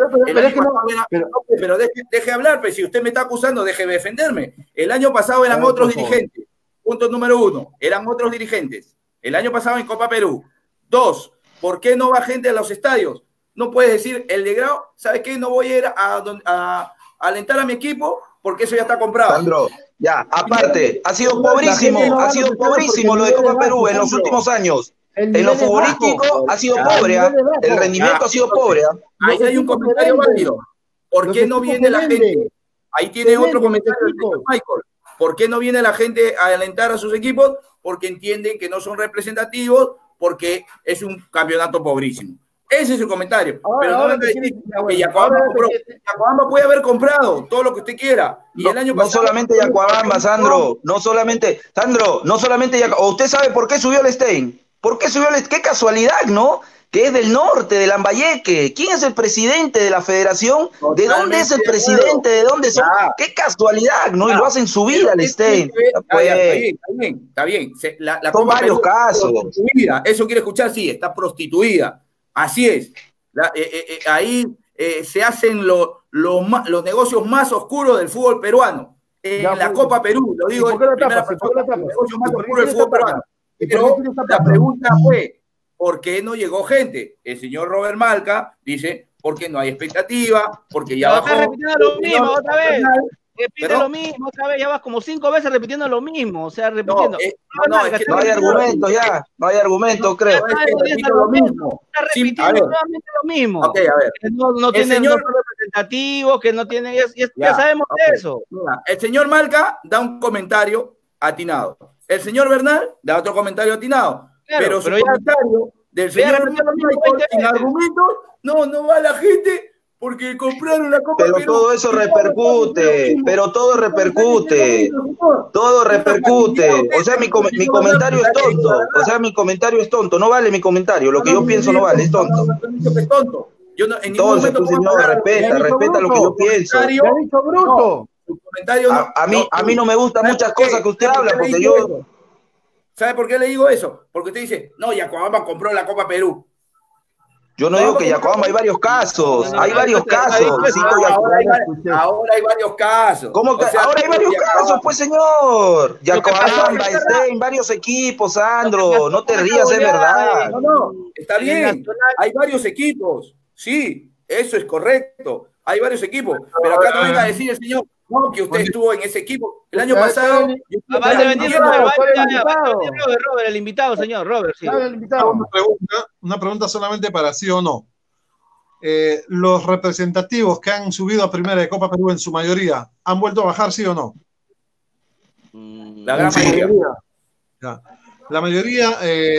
pero deje hablar, pues si usted me está acusando, deje de defenderme. El año pasado eran otros dirigentes. Punto número 1, eran otros dirigentes. El año pasado en Copa Perú. 2, ¿por qué no va gente a los estadios? No puedes decir, el de Grau, ¿sabes qué? No voy a ir a alentar a mi equipo porque eso ya está comprado. Sandro, ya, aparte, ha sido pobrísimo lo de Copa Perú en los últimos años. En lo futbolístico ha sido pobre, el rendimiento ha sido pobre. Ahí hay un comentario válido. ¿Por qué no viene la gente? Ahí tiene otro comentario del señor Michael. ¿Por qué no viene la gente a alentar a sus equipos? Porque entienden que no son representativos, porque es un campeonato pobrísimo. Ese es su comentario. Pero no venga a decir que Yacuabamba puede haber comprado todo lo que usted quiera. Y el año pasado, no solamente Yacuabamba, Sandro. No solamente Yacuabamba. ¿Usted sabe por qué subió el Stein? ¿Por qué subió el Stein? Qué casualidad, ¿no? Que es del norte, de Lambayeque. ¿Quién es el presidente de la federación? ¿De dónde es el presidente? ¿De dónde son? ¡Qué casualidad! ¿No? Y lo hacen subir al Stein. Está bien. Son varios casos. Eso quiere escuchar, sí, está prostituida. Así es. Ahí se hacen los negocios más oscuros del fútbol peruano. La Copa Perú, lo digo. Los negocios más oscuros del fútbol peruano. Pero la pregunta fue, ¿por qué no llegó gente? El señor Robert Malca dice, porque no hay expectativa, porque ya bajó. Está repitiendo lo mismo otra vez. Repite lo mismo otra vez, ya vas como 5 veces repitiendo lo mismo, o sea, repitiendo. No hay argumento ya, no hay argumento, creo. Repito lo mismo. Está repitiendo nuevamente lo mismo. Ok, a ver. No tienen representativos, que no tienen, ya sabemos de eso. Mira, el señor Malca da un comentario atinado. El señor Bernal da otro comentario atinado. Claro, pero su comentario del señor Michael sin argumentos, no va la gente porque compraron la Copa Perú. Pero todo eso repercute, todo repercute. O sea, mi comentario es tonto. No vale mi comentario. Lo que yo pienso no vale, es tonto. Yo no, en ningún Entonces, momento respeta lo que yo pienso. ¿Te ha dicho bruto? su comentario a mí no me gustan muchas cosas que usted habla, porque yo... ¿Sabe por qué le digo eso? Porque usted dice, no, Yacuabamba compró la Copa Perú. Yo no digo que Yacuabamba, hay varios casos, hay varios casos. Ahora hay varios casos. ¿Cómo que ahora hay varios casos, pues, señor? Yacuabamba está en varios equipos, Sandro, no te rías, es verdad. No, está bien, hay varios equipos, sí, eso es correcto, hay varios equipos, pero acá no venga a decir el señor, no, que usted estuvo en ese equipo el año pasado. Va a venir Robert, el invitado, señor Robert. Sí. Una pregunta solamente para sí o no. Los representativos que han subido a primera de Copa Perú en su mayoría, ¿han vuelto a bajar, sí o no? La gran mayoría. La mayoría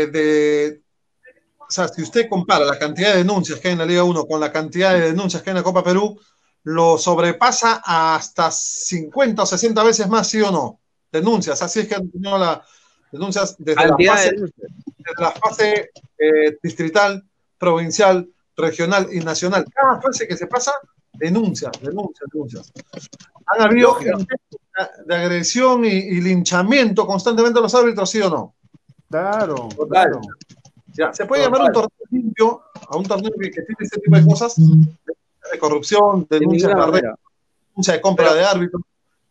o sea, si usted compara la cantidad de denuncias que hay en la Liga 1 con la cantidad de denuncias que hay en la Copa Perú, lo sobrepasa hasta 50 o 60 veces más, ¿sí o no? Denuncias, así es que han tenido las denuncias desde la fase distrital, provincial, regional y nacional. Cada fase que se pasa, denuncias. Han habido de agresión y linchamiento constantemente a los árbitros, ¿sí o no? Claro. Ya, se puede llamar un torneo limpio a un torneo que tiene este tipo de cosas, de corrupción, denuncia de la red, denuncia de compra de árbitros.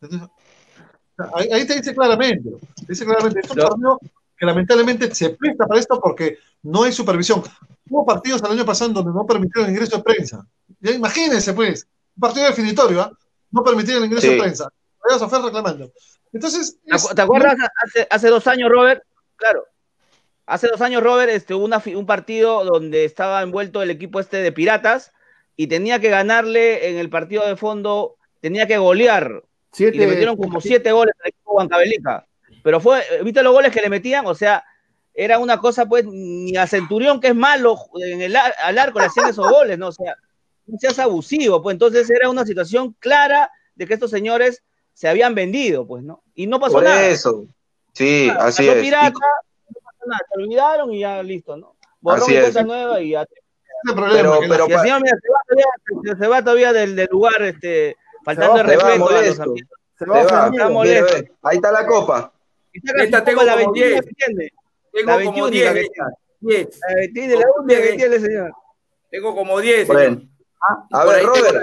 Ahí te dice claramente, es un torneo que lamentablemente se presta para esto porque no hay supervisión. Hubo partidos el año pasado donde no permitieron el ingreso de prensa. Ya imagínense, pues, un partido definitorio, no permitieron el ingreso de prensa. Vayas a hacer reclamando. Entonces, ¿te acuerdas hace 2 años, Robert? Claro. Hace 2 años, Robert, hubo un partido donde estaba envuelto el equipo de Piratas y tenía que ganarle en el partido de fondo, tenía que golear. Y le metieron como 7 goles al equipo Huancavelica. Pero ¿viste los goles que le metían? O sea, era una cosa, pues, ni a Centurión, que es malo, al arco le hacían esos goles, ¿no? O sea, no seas abusivo, pues. Entonces era una situación clara de que estos señores se habían vendido, pues, ¿no? Y no pasó nada. Por eso, sí, así es. Pirata, no pasó nada, se olvidaron y ya listo, ¿no? Borrón y cuenta nueva y ya. Pero el señor, mira, se va todavía del lugar, faltando el respeto a los amigos. Mira, ahí está la copa. Esta tengo la 21, la 21 que tiene. La 21 la única que tiene, señor. Tengo como 10. Bueno. A ver, Robert,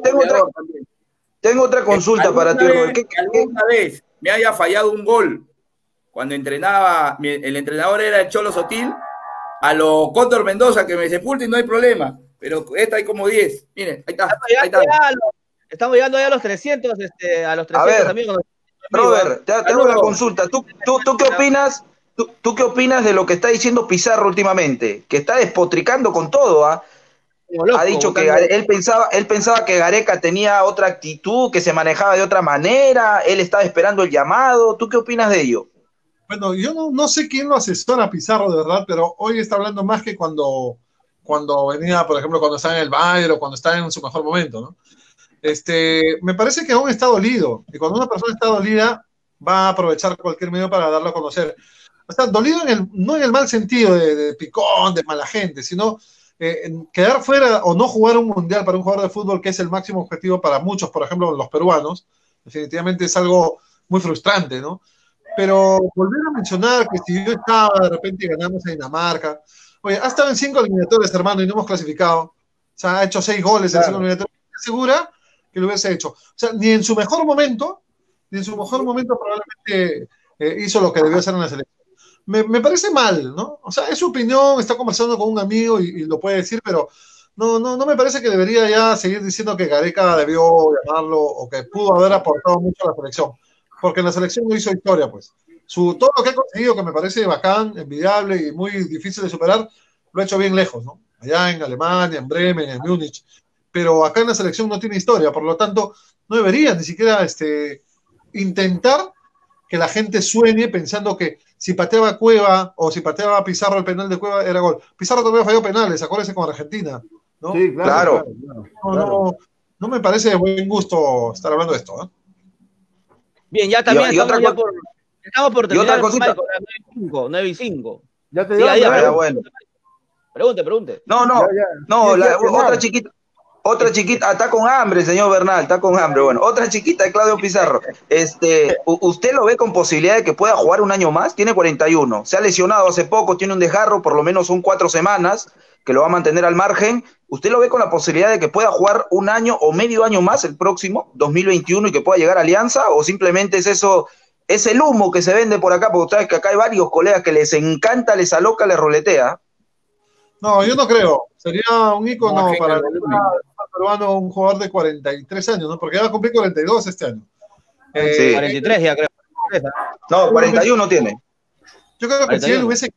tengo otra consulta para ti, Robert. ¿Alguna vez me haya fallado un gol cuando entrenaba, el entrenador era el Cholo Sotil, a lo Cóndor Mendoza, que me sepulte y no hay problema? Pero esta hay como 10. Miren, ahí está. Estamos llegando ya a los 300, a los 300 a ver, amigos. Robert, te hago una consulta. ¿Tú qué opinas? ¿Tú qué opinas de lo que está diciendo Pizarro últimamente? Que está despotricando con todo, ¿ah? Ha dicho que él pensaba que Gareca tenía otra actitud, que se manejaba de otra manera, él estaba esperando el llamado. ¿Tú qué opinas de ello? Bueno, yo no sé quién lo asesora a Pizarro de verdad, pero hoy está hablando más que cuando venía, por ejemplo, cuando estaba en el Bayern o cuando estaba en su mejor momento, ¿no? Me parece que aún está dolido, y cuando una persona está dolida va a aprovechar cualquier medio para darlo a conocer. O sea, dolido no en el mal sentido de picón, de mala gente, sino quedar fuera o no jugar un mundial para un jugador de fútbol, que es el máximo objetivo para muchos, por ejemplo, los peruanos, definitivamente es algo muy frustrante, ¿no? Pero volver a mencionar que si yo estaba, de repente ganamos a Dinamarca. Oye, ha estado en 5 eliminatorias, hermano, y no hemos clasificado. O sea, ha hecho 6 goles en 5 eliminatorias. ¿Segura que lo hubiese hecho? O sea, ni en su mejor momento probablemente hizo lo que debió hacer en la selección. Me parece mal, ¿no? O sea, es su opinión, está conversando con un amigo y lo puede decir, pero no me parece que debería ya seguir diciendo que Gareca debió llamarlo o que pudo haber aportado mucho a la selección, porque en la selección no hizo historia, pues. Todo lo que ha conseguido, que me parece bacán, envidiable y muy difícil de superar, lo ha hecho bien lejos, ¿no? Allá en Alemania, en Bremen, en Múnich, pero acá en la selección no tiene historia, por lo tanto, no debería ni siquiera intentar que la gente sueñe pensando que si pateaba Cueva o si pateaba Pizarro el penal de Cueva era gol. Pizarro también falló penales, acuérdense con Argentina, ¿no? Sí, claro. No me parece de buen gusto estar hablando de esto, ¿eh? Bien, ya también estamos por terminar. 9 y 5. Ya te digo. Pregunte. No, otra chiquita. Otra chiquita, está con hambre, señor Bernal, está con hambre. Bueno, otra chiquita de Claudio Pizarro. ¿Usted lo ve con posibilidad de que pueda jugar un año más? Tiene 41, se ha lesionado hace poco, tiene un desgarro, por lo menos son 4 semanas, que lo va a mantener al margen. ¿Usted lo ve con la posibilidad de que pueda jugar un año o medio año más el próximo, 2021, y que pueda llegar a Alianza? ¿O simplemente es eso, es el humo que se vende por acá? Porque usted sabe que acá hay varios colegas que les encanta, les aloca, les roletea. No, yo no creo. Sería un ícono para el peruano, un jugador de 43 años, ¿no? Porque ya va a cumplir 42 este año. Sí. 43 ya creo. No, 41 tiene. Yo creo que 41.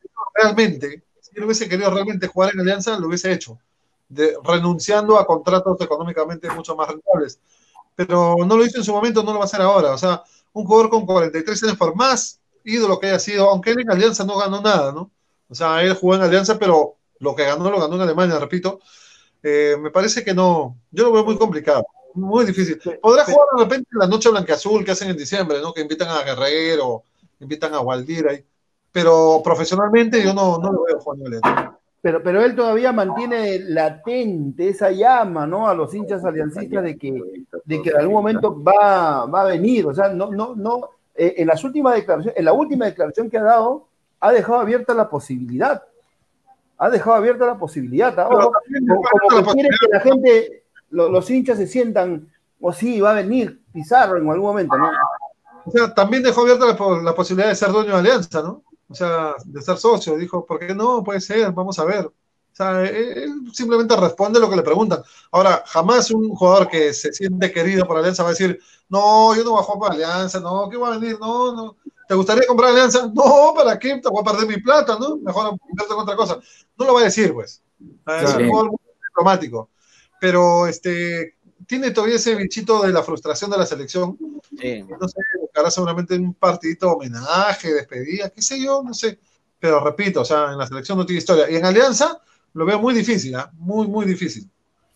Si él hubiese querido realmente jugar en Alianza, lo hubiese hecho, renunciando a contratos económicamente mucho más rentables. Pero no lo hizo en su momento, no lo va a hacer ahora. O sea, un jugador con 43 años, por más ídolo que haya sido, aunque él en Alianza no ganó nada, ¿no? O sea, él jugó en Alianza, pero lo ganó en Alemania, repito. Me parece que no, yo lo veo muy complicado, muy difícil. Podrá jugar de repente en la noche blanqueazul que hacen en diciembre, ¿no? Que invitan a Guerrero, invitan a Waldir ahí, pero profesionalmente yo no lo veo jugando en Alianza. Pero él todavía mantiene latente esa llama, ¿no? A los hinchas aliancistas de que en algún momento va a venir. O sea, no, en la última declaración que ha dado, ha dejado abierta la posibilidad. Ahora, como que quiere que la gente, los hinchas se sientan, o sí, va a venir Pizarro en algún momento, ¿no? O sea, también dejó abierta la posibilidad de ser dueño de Alianza, ¿no? O sea, de ser socio. Dijo, ¿por qué no? Puede ser, vamos a ver. O sea, él simplemente responde lo que le preguntan. Ahora, jamás un jugador que se siente querido por Alianza va a decir, no, yo no voy a jugar por Alianza, no, ¿qué va a venir? No. ¿Te gustaría comprar Alianza? No, ¿para qué? Te voy a perder mi plata, ¿no? Mejor invierto en otra cosa. No lo va a decir, pues. Es un jugador muy diplomático. Pero tiene todavía ese bichito de la frustración de la selección. Sí. No sé, buscará seguramente un partidito homenaje, despedida, qué sé yo, no sé. Pero repito, o sea, en la selección no tiene historia. Y en Alianza lo veo muy difícil, ¿eh? Muy difícil.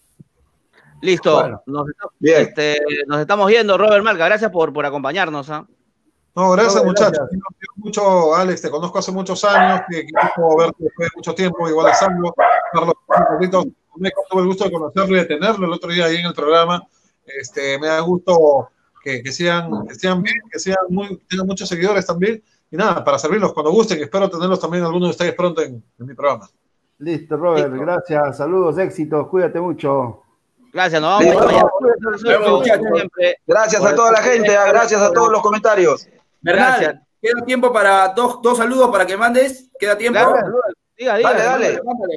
Listo. Bueno, nos estamos yendo, Robert Malca. Gracias por acompañarnos, ¿eh? No, gracias, muchachos. Mucho, Alex, te conozco hace muchos años, que quiero verte después de mucho tiempo, igual a Sandro, Carlos, tuve el gusto de conocerlo y de tenerlo el otro día ahí en el programa. Me da gusto que sean bien, tengan muchos seguidores también. Y nada, para servirlos cuando gusten, espero tenerlos también algunos de ustedes pronto en mi programa. Listo, Robert, listo. Gracias, saludos, éxitos, cuídate mucho. Gracias, nos vamos. Gracias a toda la gente, gracias a todos los comentarios. Gracias. Queda tiempo para dos saludos para que mandes. ¿Queda tiempo? Diga. Dale.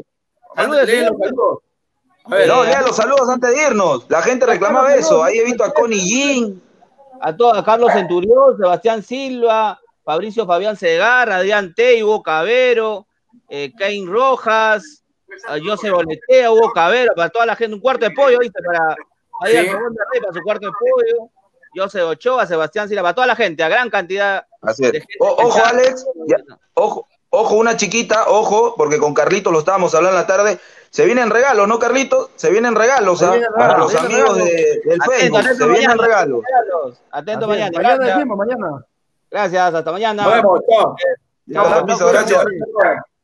Saludos. No, lea los saludos antes de irnos. La gente reclamaba eso. Ahí he visto a Connie Jean. A Carlos Centurión, Sebastián Silva, Fabricio Fabián Segarra, Adrián Teibo, Cabero, Cain Rojas, José Boletea, Hugo Cabero, para toda la gente, un cuarto de pollo, ¿viste? Para ir para su cuarto de pollo. José Ochoa, Sebastián Silva, para toda la gente, a gran cantidad de gente. Ojo, Alex, ojo, una chiquita, ojo, porque con Carlitos lo estábamos hablando en la tarde. Se vienen regalos, ¿no, Carlitos? Se vienen regalos, para los amigos del Facebook. Se vienen regalos. Atento mañana. Mañana. Gracias, hasta mañana. Nos vemos, chao. Chao, gracias.